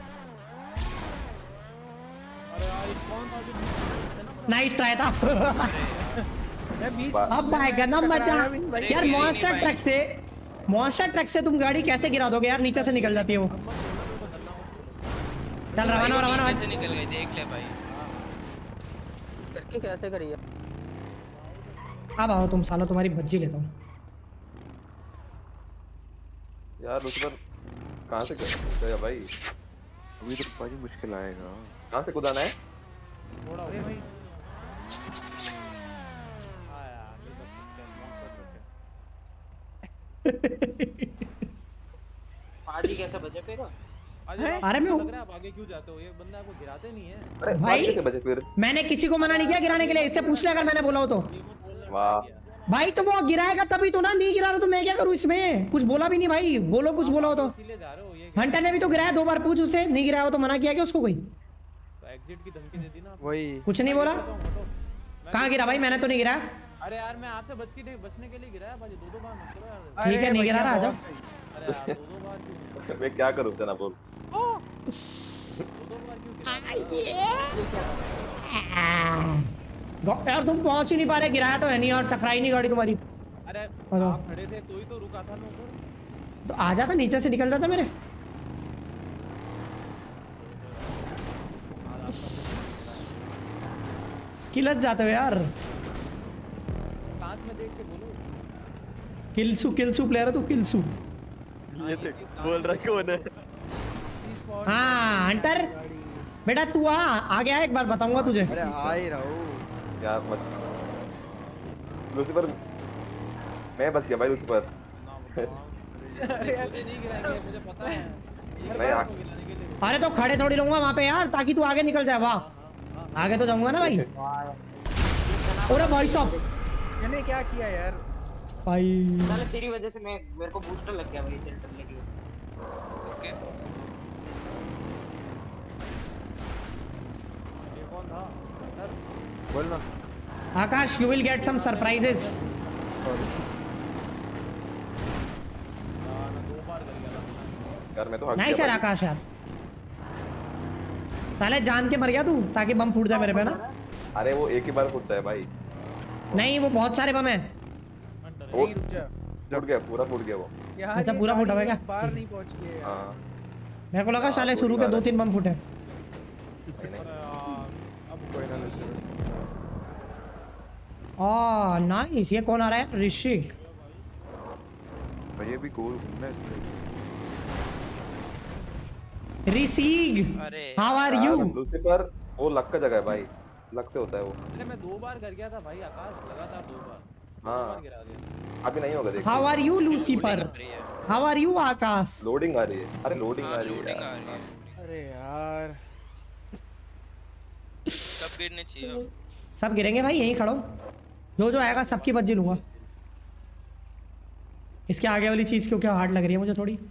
अरे यार ये कौन था जो नाइस ट्राई था। मैं 20 अब भाई गनम बचा। यार मॉन्स्टर ट्रक से तुम गाड़ी कैसे गिरा दोगे यार? नीचे से निकल जाती है वो। चल रवाना नीचे से निकल गई, देख ले भाई। लड़की कैसे करी है? अब आओ तुम सालो, तुम्हारी भज्जी लेता हूँ। यार लूसीफर कहां से गया भाई? अभी तो पाजी मुश्किल आएगा। कहां से कूदाना है? थोड़ा अरे भाई हां यार ये तो पाजी कैसे बचे फिर? अरे मैं लग रहा है आप आगे क्यों जाते हो? ये बंदा आपको गिराते नहीं है। अरे भाई कैसे बचे फिर? मैंने किसी को मना नहीं किया गिराने के लिए। इससे पूछ ले अगर मैंने बोला हो तो। वाह भाई तो वो गिराएगा तभी तो ना। नहीं गिरा रहा तो मैं क्या करूँ इसमें? कुछ बोला भी नहीं भाई। बोलो कुछ बोला हो तो। इसीलिए जा रहे हो ये। हंटर ने भी तो गिराया 2 बार। पूछ उसे, नहीं गिराया हो तो मना किया क्या उसको कोई? तो एग्जिट की धमकी दे दी ना। वही कुछ नहीं बोला। कहाँ गिरा भाई? मैंने तो नहीं गिराया। अरे यार मैं आपसे बचने के लिए गिराया भाई। 2 बार मत करो यार। ठीक है नहीं गिरा रहा। आ जाओ। अरे यार 2 बार क्यों? मैं क्या करूं जना बोल। 2 बार क्यों गिरा? यार तुम पहुंच ही नहीं पा रहे। गिराया तो है नहीं और टकराई नहीं गाड़ी तुम्हारी। अरे बताओ। आप खड़े थे तो ही तो रुका था मैं ऊपर। तो आ जाता, नीचे से निकल जाता मेरे। किलस जाते हो यार। कांच में देख के बोलो। किलसू प्लेयर है तू। किलसू ये देख बोल रहा कौन है? हाँ हंटर बेटा तू आ गया। एक बार बताऊंगा तुझे। अरे आ ही रहा हूँ यार मत लूसीफर। मैं बच गया भाई लूसीफर। अरे यार नहीं गिराएंगे मुझे पता है। मैं अरे तो खड़े थोड़ी रहूंगा वहां पे यार, ताकि तू आगे निकल जाए। वाह आगे तो जाऊंगा ना भाई। अरे भाई साहब मैंने क्या किया यार? भाई साले तेरी वजह से मेरे को बूस्टर लग गया भाई सेंटर लेके। ओके ये कौन था? सर बोल ना। Akash you will get some surprises. ना 2 बार कर गया था। यार मैं तो हक नहीं गया सर भाई। आकाश यार साले जान के मर गया तू ताकि बम फूट जाए मेरे पे ना। अरे वो एक ही बार फूटता है भाई। नहीं वो बहुत सारे बम है। वो नहीं रुक जा फूट गया, पूरा फूट गया वो। यार। अच्छा, ये पूरा फूटा हुआ है गाड़ी क्या? बाहर नहीं पहुंच गई यार। हाँ मेरे को लगा साले शुरू के 2-3 बम फूटे। अब कोई ना लूसीफर। नाइस। ये कौन आ रहा है? ऋषिक। भाई ये भी गोल घूमना है इसमें। ऋषिक अरे हाउ आर यार यू? लूसीफर वो लक का जगह है भाई। लक से होता है वो। अरे मैं 2 बार कर गया था भाई आकाश, लगातार 2 बार। हाँ गिरा दिया। अभी नहीं होगा देख। How are you Lucifer? How are you Akash? Loading आ रही है। अरे लोडिंग आ रही है लोडिंग आ यार। रही है। अरे यार सब गिरने चाहिए अब। सब गिरेंगे भाई, यहीं खड़ो। जो जो आएगा सबकी बज्जी लूंगा। इसके आगे वाली चीज क्यों क्या हार्ड लग रही है मुझे थोड़ी।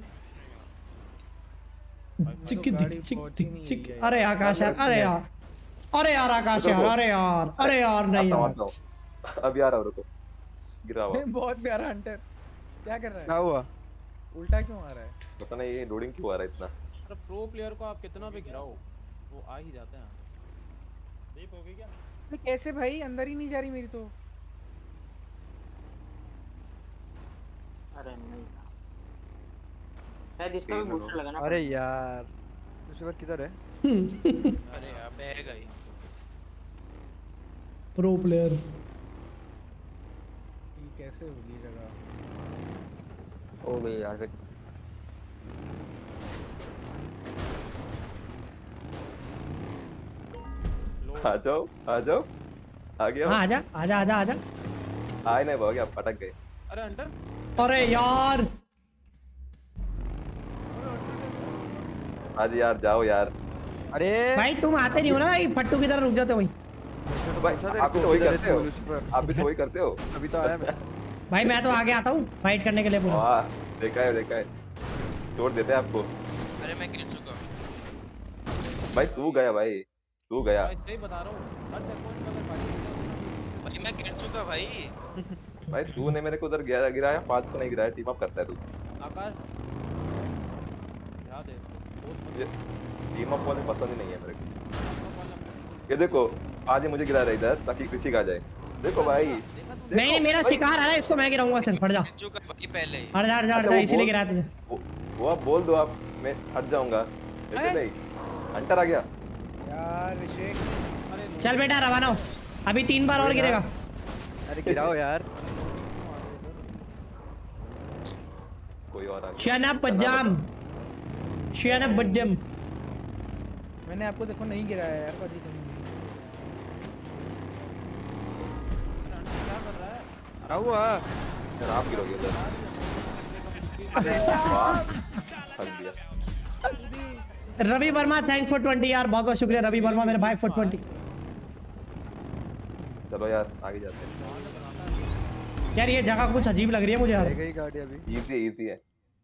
चिक चिक चिक चिक। अरे आकाश यार, अरे यार, अरे यार आकाश यार, अरे यार, अरे यार नहीं यार। अभी आ रहा हूँ रुको। गिरा हुआ। बहुत प्यारा हंटर। क्या कर रहा क्या है? हुआ? उल्टा क्यों आ रहा है? पता नहीं ये लोडिंग क्यों आ रहा है इतना। अरे प्रो प्लेयर को आप कितना भी गिराओ वो आ ही जाते हैं। दीप हो गई क्या? अरे कैसे भाई? अंदर ही नहीं जा रही मेरी तो। अरे नहीं शायद इसका भी बूस्टर लगा ना। अरे यार लूसीफर किधर है? अरे अबे है गई प्रो प्लेयर। ये कैसे होगी जगह? हो गई यार फिर। आ जाओ आ जाओ, आ गया। हाँ आजा आजा आजा आजा। आए नहीं भाग, आप अटक गए। अरे अंटर अरे यार आज यार जाओ यार। अरे भाई तुम आते नहीं हो ना भाई, फट्टू की तरह रुक जाते हो भाई। भाई आप भी तो वही करते हो, आप भी तो वही करते हो। अभी तो आया मैं। भाई मैं तो आगे आता हूँ फाइट करने के लिए पूरा। वाह देखा है छोड़ देते हैं आपको। अरे मैं गिर चुका भाई तू गया, भाई तू गया। भाई सही बता रहा हूँ, हर चेकपॉइंट पर अगर भाई मैं गिर चुका भाई। भाई तूने मेरे को उधर गिराया, 5 को नहीं गिराया। टीम अप करता है तू। आकाश याद है टीम अप वाले पसंद ही नहीं है मेरे को। ये देखो आज ही मुझे गिरा रहा है इधर ताकि किसी का जाए। देखो भाई नहीं मेरा शिकार आ रहा है, इसको मैं गिराऊंगा सिर्फ। हट जा गिर चुका भाई पहले ही। हट जा हट जा हट जा, इसीलिए गिराया तुझे। वो आप बोल दो, आप मैं हट जाऊंगा। ऐसे नहीं, हंटर आ गया यार अभिषेक चल बेटा रवाना हो, अभी 3 बार और गिरेगा। अरे गिराओ यार। कोई और आ गया। शनअप बज्जाम, शनअप बज्जम। मैंने आपको देखो नहीं गिराया यार पाजी तुमने। क्या हुआ? यार आप गिरोगे उधर। वाह हट गया। रवि वर्मा थैंक फॉर 20 यार, बहुत बहुत शुक्रिया रवि वर्मा मेरे भाई फॉर 20। चलो यार आगे जाते हैं। यार ये जगह कुछ अजीब लग रही है मुझे यार। गई गाड़ी अभी। इजी है।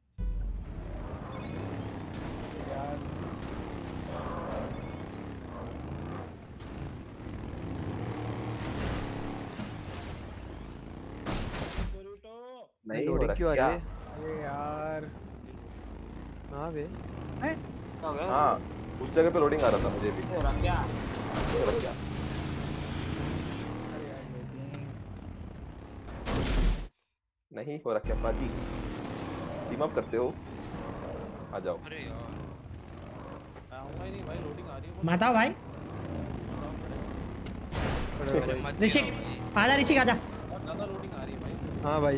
नहीं हो रहा क्यों आ क्या? रही है? अरे यार हाँ बे। हाँ उस जगह पे लोडिंग आ रहा था मुझे भी। हो रहा क्या? हो रहा क्या? नहीं हो रहा क्या पाजी? टीम अप करते हो? आ जाओ। अरे यार आऊंगा ही नहीं भाई, लोडिंग आ रही है। माता भाई अरे मत ऋषिक गिराओ भाई। आजा, ऋषिक आजा। बहुत ज्यादा लोडिंग आ रही है भाई। हाँ भाई।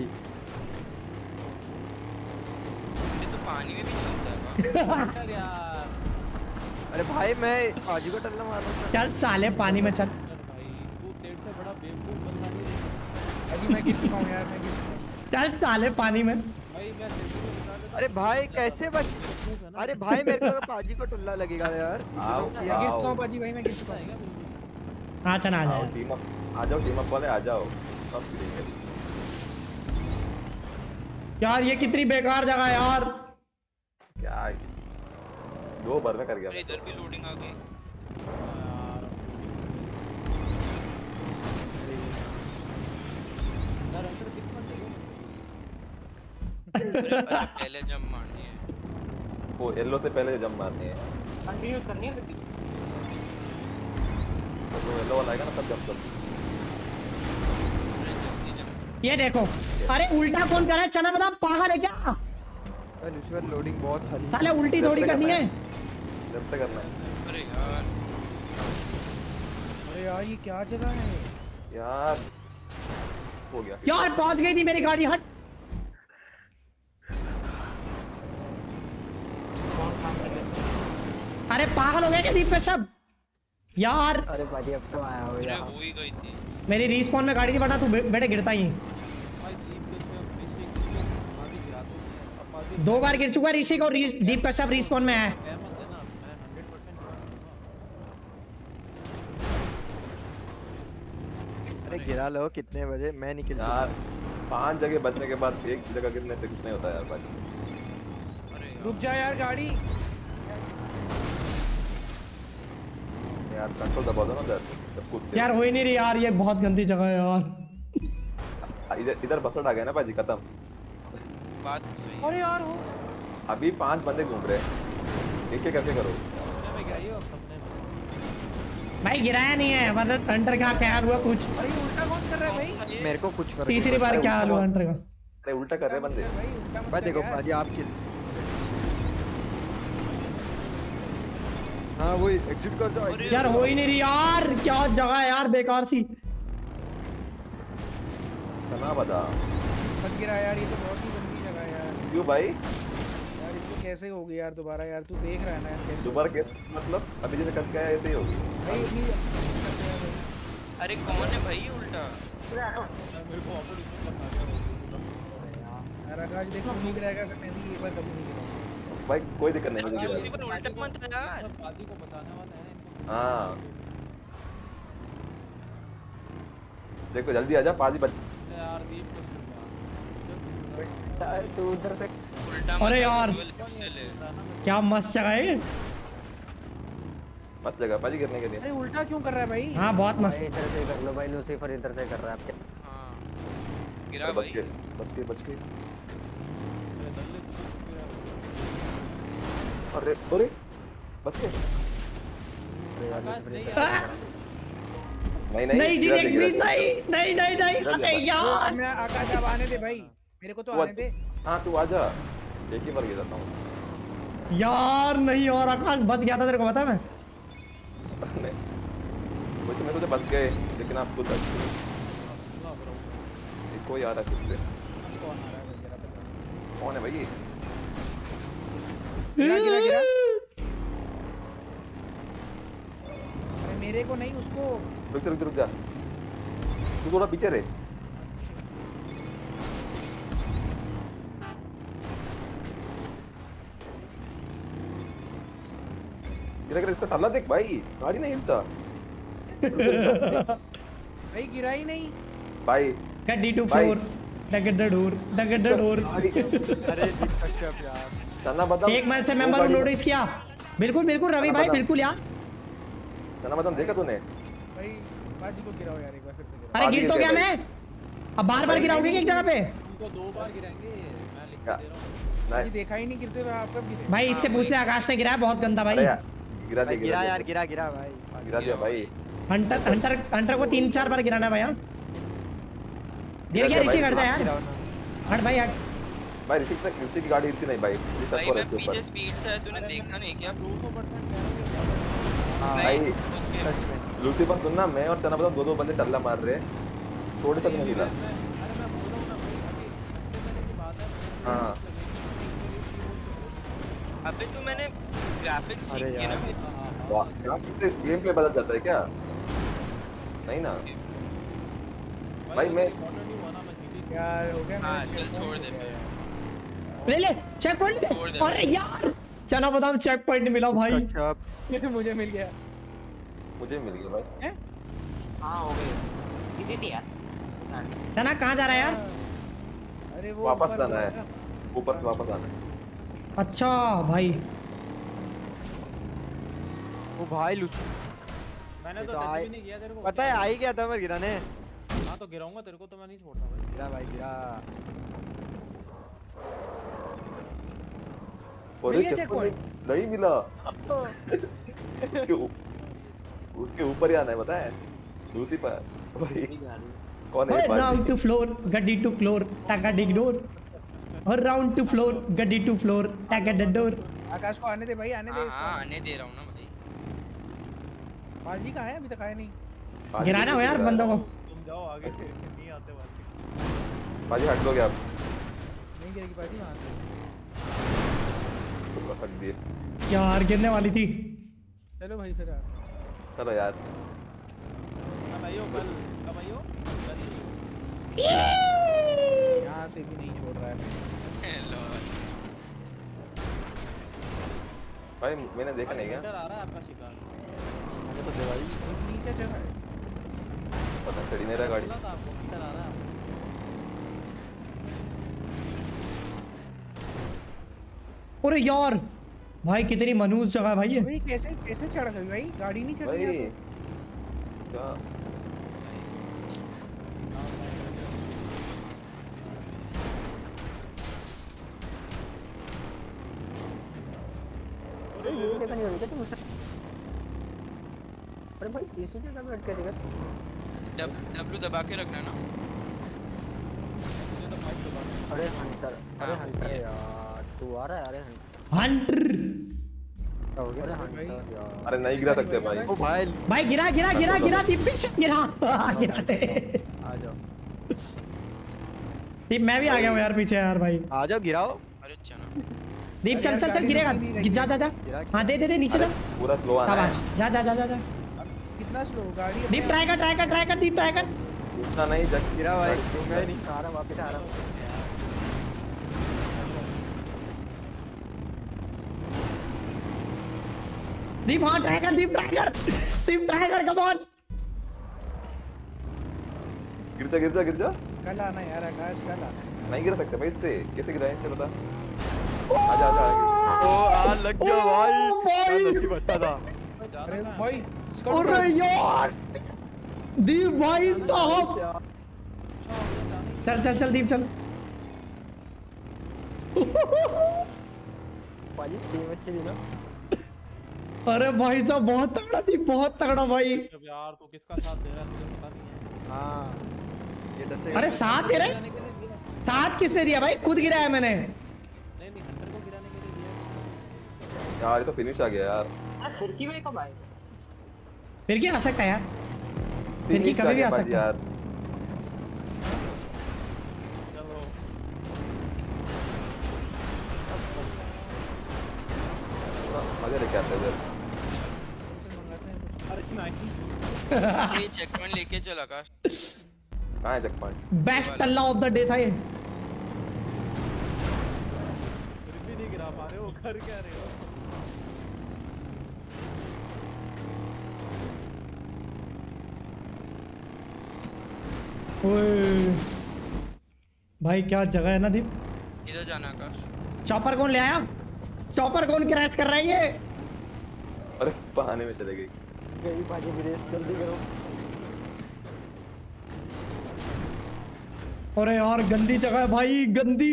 ये तो पानी में भी चलता है वाह। अंटर यार अरे भाई मैं पाजी को टल्ला मार रहा था। चल साले पानी में चल। अंटर भाई तू तेरे से बड़ा बेवकूफ बंदा नहीं है। अभी मैं गिर चुका हूँ यार, मैं गिर चुका हूँ। चल साले पानी में। भाई मैं तेरे को बता देता। अरे भाई कैसे बच? अरे भाई मेरे को पाजी को टुल्ला लगेगा यार। आओ गिर चुका हूँ आओ पाजी भाई, मैं गिर चुका हूँ। हाँ चल आ आओ जाए। टीम अप आ जाओ, टीम अप वाले आ जाओ। सब गिरेंगे। यार ये कितनी बेकार जगह है यार। क्या 2 बार में कर गया अरे इधर भी लोडिंग आ गई। यार अंटर कितना चाहिए? अरे पहले जंप मारनी है। वो येलो से पहले जंप मारनी है। कंटिन्यू करनी है लेकिन। तो जो येलो वाला आएगा ना तब जंप कर। अरे जल्दी जंप। ये देखो, अरे उल्टा कौन कर रहा है? चना बदाम पागल है क्या? लूसीफर लोडिंग बहुत हरी। साले उल्टी थोड़ी करनी है। जब से करना है अरे यार अरे यार ये क्या जगह है? यार। हो गया यार पहुंच गई थी मेरी गाड़ी। हट अरे पागल हो गए क्या दीप पे सब यार। अरे पाजी अब तो आया हो अरे यार। हो ही गई थी। मेरी रिस्पॉन में गाड़ी नहीं बढ़ा, तू बेटे गिरता ही है। भाई दीप के से पाजी गिरा दो। अब पाजी 2 बार गिर चुका है ऋषिक और दीप का सब रिस्पॉन में है। सहमत है ना, मैं 100% अरे गिरा लो कितने बजे? मैं नहीं गिरा। यार 5 जगह बचने के बाद एक जगह गिरने से कुछ नहीं होता यार भाई। अरे यार रुक जा यार गाड़ी। यार कंट्रोल दबा दो ना उधर जब कूदते यार हो ही नहीं रही यार, ये बहुत गंदी जगह है यार। हो। इधर बसट आ गया ना पाजी, खत्म। बात तो सही है। अरे यार हो अभी 5 बंदे घूम रहे हैं। एक एक कैसे करो? सपने में गिराई हो, सपने में। भाई गिराया नहीं है, वरना हंटर का क्या हाल हुआ कुछ। भाई उल्टा कौन कर रहा है भाई? मेरे को कुछ फर्क तीसरी बार क्या हाल हुआ हंटर का? अरे उल्टा कर रहे बंदे। भाई उल्टा मत भाई कर देखो यार। पाजी आप किस हाँ वही एग्जिट कर जाओ। यार हो ही नहीं रही यार, क्या जगह है यार बेकार सी। तना बता मत गिरा यार, ये तो बहुत ही गंदी जगह है यार। क्यों भाई? यार इसको कैसे होगी यार दोबारा यार, तू देख रहा है ना यार कैसे दोबारा कैसे मतलब? अभी जैसे कट गया ऐसे ही होगी भाई इतनी। अरे कौन है भाई उल्टा? मेरे को ऑपो डिस्प्ले बता दो यार आकाश देखो नहीं गिराएगा तो मैं भी एक बार कभी नहीं गिरा भाई। कोई दिक्कत नहीं मुझे उसी पर उल्टा मत यार। सब पाजी को बताने वाला है इनको। हाँ देखो जल्दी आजा, पाजी बच यार दीप को तू उधर से उल्टा मत अरे यार से ले। क्या मस्त जगह है। मत जगह पाजी गिरने के लिए। अरे उल्टा क्यों कर रहा है भाई? हाँ बहुत मस्त। इधर से कर लो भाई, लूसीफर इधर से कर रहा है आपके। हाँ गिरा बच भाई। गए बच गए बच गए। अरे अरे बच गए। नहीं नहीं जी एक्सपीरियंस नहीं नहीं नहीं अरे यार। मैं आकाश अब आने दे भाई, मेरे को तो आने दे। हाँ तू आजा, एक ही बार गिर जाता हूँ यार नहीं और आकाश बच गया था तेरे को पता है मैं। नहीं वैसे मैं तो बच गए लेकिन आप खुद बच गए। कोई आ रहा है किससे? कौन है भाई? गिरा गिरा गिरा। अरे मेरे को नहीं उसको। रुक जा तू थोड़ा पीछे रहे। गिरा इसका ताला देख भाई, गाड़ी नहीं हिलता भाई गिरा ही नहीं भाई। गड्डी टू फ्लोर डगड डोर डगड डोर। अरे कश्यप यार चना बादाम एक माइल से मेंबर को नोटिस किया। बिल्कुल बिल्कुल रवि भाई बिल्कुल यार। चना बादाम देखा तूने? भाई बाजी को गिराओ यार एक बार फिर से गिराओ। अरे गिर तो गया मैं, अब बार गिराओगे एक जगह पे? उनको 2 बार गिराएंगे, मैं लिख के दे रहा हूं। नहीं देखा ही नहीं गिरते हुए, आप कब गिरे? भाई इससे पूछ ले, आकाश ने गिराया बहुत गंदा भाई। गिरा गिरा यार, गिरा भाई, गिरा दिया भाई। हंटर को 3-4 बार गिराना भाई। गिर गया ऋषि करता है यार। हट भाई हट भाई। ऋषि की गाड़ी हिलती नहीं भाई। भाई मैं पीछे स्पीड से है, तूने देखा नहीं क्या? 200% भाई लूसीफर सुनना, मैं और चना बादाम दो बंदे टल्ला मार रहे, थोड़े तक नहीं मिला। अरे मैं बोल रहा हूं ना भाई, अभी घंटे की बात है। हाँ अबे तो मैंने ग्राफिक्स ठीक किए ना। इससे गेम प्ले बदल जाता है क्या? नहीं ना भाई। मैं यार हो गया। हाँ चल छोड़ दे फिर। ले चेक पॉइंट। अरे यार चना बादाम चेक पॉइंट नहीं मिला भाई। ये तो मुझे मिल गया। मुझे मिल गया भाई। हाँ हो गई, इसी थी यार। चना कहाँ जा रहा है यार? अरे वो वापस जाना है, ऊपर से वापस आना है। अच्छा भाई वो भाई लूसी मैंने तो टच भी नहीं किया तेरे को। पता है आ ही गया था मैं गिराने। हां तो गिराऊंगा तेरे को तो मैं नहीं छोड़ता भाई। गिरा भाई गिरा। और चेक पॉइंट नहीं मिला। उसके ऊपर ही आना है, पता है लूसी पर भाई। कौन है? राउंड टू फ्लोर गड्डी टू फ्लोर टाका डिग डोर। और राउंड टू फ्लोर गड्डी टू फ्लोर टाका ड डोर। आकाश को आने दे भाई, आने दे। हाँ आने दे रहा हूँ ना भाई। बाजी कहाँ है? अभी तक आया नहीं। गिराना हो यार बंदों को। तुम जाओ आगे, नहीं आते वाले। बाजी हट लोगे आप? नहीं गिरेगी बाजी वहाँ से। हट दिए यार गिरने वाली थी। चलो भाई फिर चलो यार। कब आइयो कल, कब आइयो? यहाँ से भी नहीं छोड़ रहा है। भाई मैंने देखा नहीं क्या? आ रहा है आपका शिकार। मैंने तो भाई ये क्या जगह है? पता चली नहीं रहा गाड़ी। आपको अंदर आ रहा है। अरे यार भाई कितनी मनहूस जगह है भाई ये। भाई कैसे कैसे चढ़ गई भाई? गाड़ी नहीं चढ़ भाई रही क्या ये जगह नहीं होनी क्या तुम? अरे भाई इसी जगह पे अटके रहेगा। W दबा के रखना ना। अरे हंटर यार तू आ रहा है? अरे हंटर अरे नहीं गिरा सकते भाई। ओ भाई भाई गिरा गिरा गिरा गिरा दीप पीछे गिरा गिरा दे। आ जाओ दीप मैं भी आ गया हूँ यार पीछे यार भाई। आ जाओ गिराओ। अरे चना दीप चल चल चल गिरेगा। जा जा जा हाँ दे दे दे नीचे जा। पूरा स्लो आना है। शाबाश जा जा जा जा। कितना स्लो गाड़ी दीप ट्राई कर ट्राई कर ट्राई कर दीप ट्राई कर। उतना नहीं जग गिरा भाई मैं नहीं आ रहा वापस आ रहा दीप हाँ ट्राई कर दीप ट्राई कर दीप ट्राई कर कम ऑन। गिर जा कल आना यार आकाश कल आना। नहीं गिर सकते भाई इससे कैसे गिराएं इससे बता। आजा आजा आगे। ओ आ लग गया भाई भाई। लकी बच्चा था। अरे भाई अरे यार दीप भाई साहब चल चल चल दीप चल। पाजी टीम अच्छी थी ना। अरे भाई साहब बहुत तगड़ा दीप बहुत तगड़ा भाई। अब यार तू किसका साथ दे रहा है मुझे पता नहीं है। हां ये दस अरे साथ दे रहे साथ किसने दिया भाई खुद गिराया मैंने। नहीं हंटर को गिराने के लिए दिया यार ये तो फिनिश आ गया यार। खिड़की में कब आए? फिर क्या आ सकता है यार फिर की कभी भी आ सकता है यार। चलो मजे लेके आते हैं इधर। अरे नहीं ये चेकपॉइंट लेके चल आकाश। कहाँ है चेक पॉइंट? बेस्ट तल्ला ऑफ द डे था ये। फिर भी नहीं गिरा पा रहे हो कर क्या रहे हो। ओए भाई क्या जगह है ना दीप। किधर जाना आकाश? चॉपर कौन ले आया चॉपर कौन क्रैश कर रहा है ये। अरे बहाने में चले गई। गई पाजी रेस जल्दी करो। अरे यार गंदी जगह है भाई गंदी।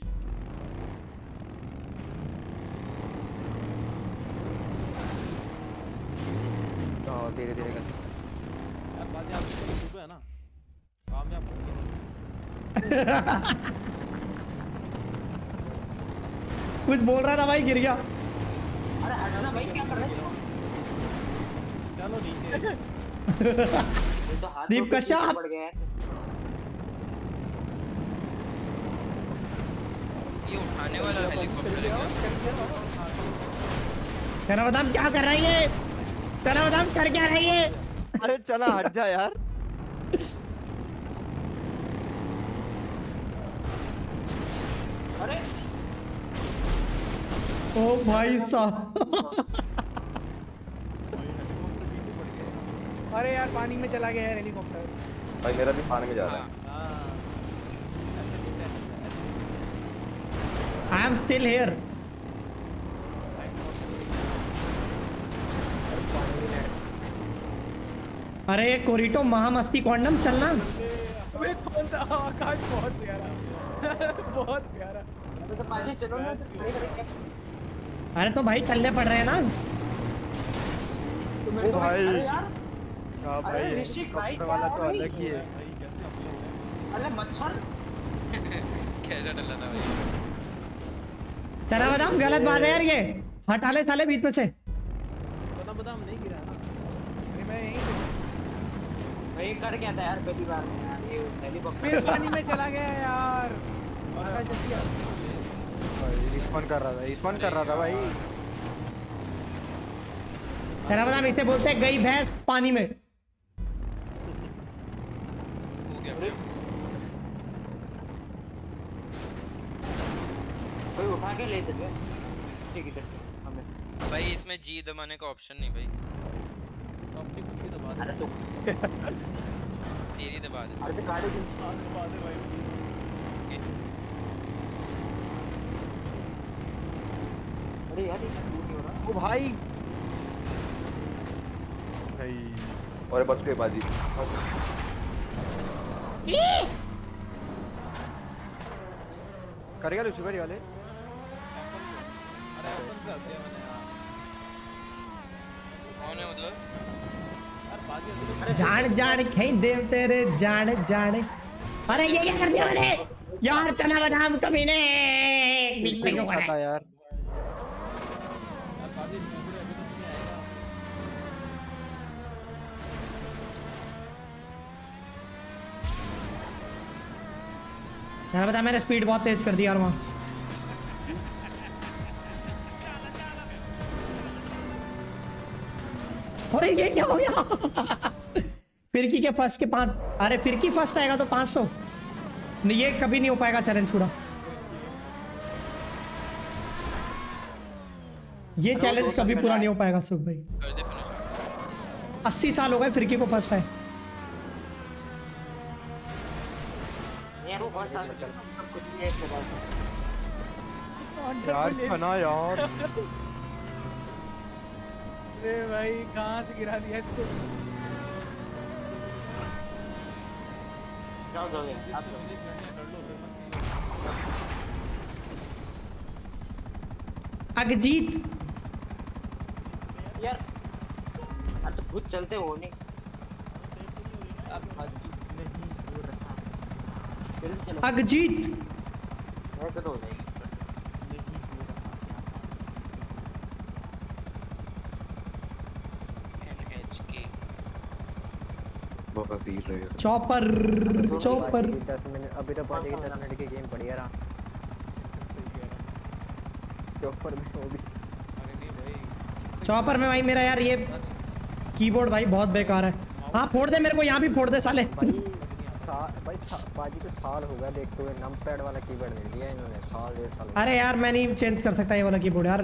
धीरे धीरे कर। यार बात आप सुबह है ना कामयाब हो गए। कुछ बोल रहा था भाई गिर गया। अरे हटना भाई क्या कर रहे हो? चलो नीचे ये तो हाथ दीप कश्यप। पड़ गया है। ये उठाने वाला हेलीकॉप्टर है क्या? तेरा बदाम क्या कर रही है तेरा बदाम कर क्या रही है। अरे चला हट जा यार। अरे ओ भाई साहब अरे यार पानी में चला गया यार हेलीकॉप्टर। भाई मेरा भी पानी में जा रहा है। I am still here. अरे कोरिटो महामस्ती कॉन्डम चलना। अबे कौन था आकाश बहुत प्यारा बहुत प्यारा। तो पाजी चलो ना खड़े खड़े। अरे तो भाई टल्ले पड़ रहे हैं ना। तो मेरे को भाई। अरे यार हां भाई अरे ऋषि भाई हेलीकॉप्टर वाला तो अलग ही है। अरे मच्छर कैसा डला था भाई? चना बदाम गलत बात है यार ये हटा ले साले बीच में से। चना बादाम नहीं गिरा ना। अरे मैं यहीं पे भाई कर क्या था यार पहली बार में यार ये हेलीकॉप्टर फिर पानी में चला गया यार। आकाश जल्दी आ। भाई रिस्पॉन कर रहा था भाई। चना बदाम इसे बोलते हैं गई भैंस पानी में। हो गया क्या? कोई उठा के ले चले ठीक है हमें। भाई इसमें जी दबाने का ऑप्शन नहीं भाई। अपनी खुद की दबा दे। अरे तो तेरी दबा दे। अरे तो गाड़ी की दबा दे भाई। अरे यार ये दूर नहीं हो रहा। ओ भाई भाई और बच गए बाजी। करेगा लुसी भाई वाले। अरे ओपन कर दिया मैंने यार। कौन है उधर? यार बाजी जान जान खेल दे तेरे जान जान। अरे ये क्या कर दिया मैंने यार चना बदाम कमीने बीच में क्यों खड़ा है? यार बाजी दूसरे चल बता, मैंने स्पीड बहुत तेज कर दी यार वहाँ। अरे ये क्या हो गया? फिरकी के फर्स्ट के 5, अरे फिरकी फर्स्ट आएगा तो 500 नहीं, ये कभी नहीं हो पाएगा चैलेंज पूरा। ये चैलेंज कभी पूरा नहीं हो पाएगा सुख भाई। 80 साल हो गए फिरकी को फर्स्ट है। यार खाना यार। अरे भाई कहाँ से गिरा दिया इसको? अगजीत यार तो खुद चलते हो नहीं। अगजीत ऐसे तो हो जाएगी। बहुत ही रहे चॉपर चॉपर 10 मिनट अभी तो पहुंचेगी, 10 मिनट की गेम पड़ी है रहा चॉपर में वो भी। चॉपर में भाई मेरा यार ये कीबोर्ड भाई बहुत बेकार है। हाँ फोड़ दे मेरे को, यहाँ भी फोड़ दे साले। भाई पाजी को साल हो गया देखते हुए, नम पैड वाला कीबोर्ड मिल दिया इन्होंने, साल 1.5 साल। अरे यार मैं नहीं चेंज कर सकता ये वाला कीबोर्ड यार।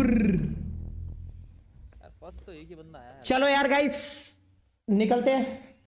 फर्स्ट तो एक ही बंदा आया है। चलो यार गाइस निकलते हैं।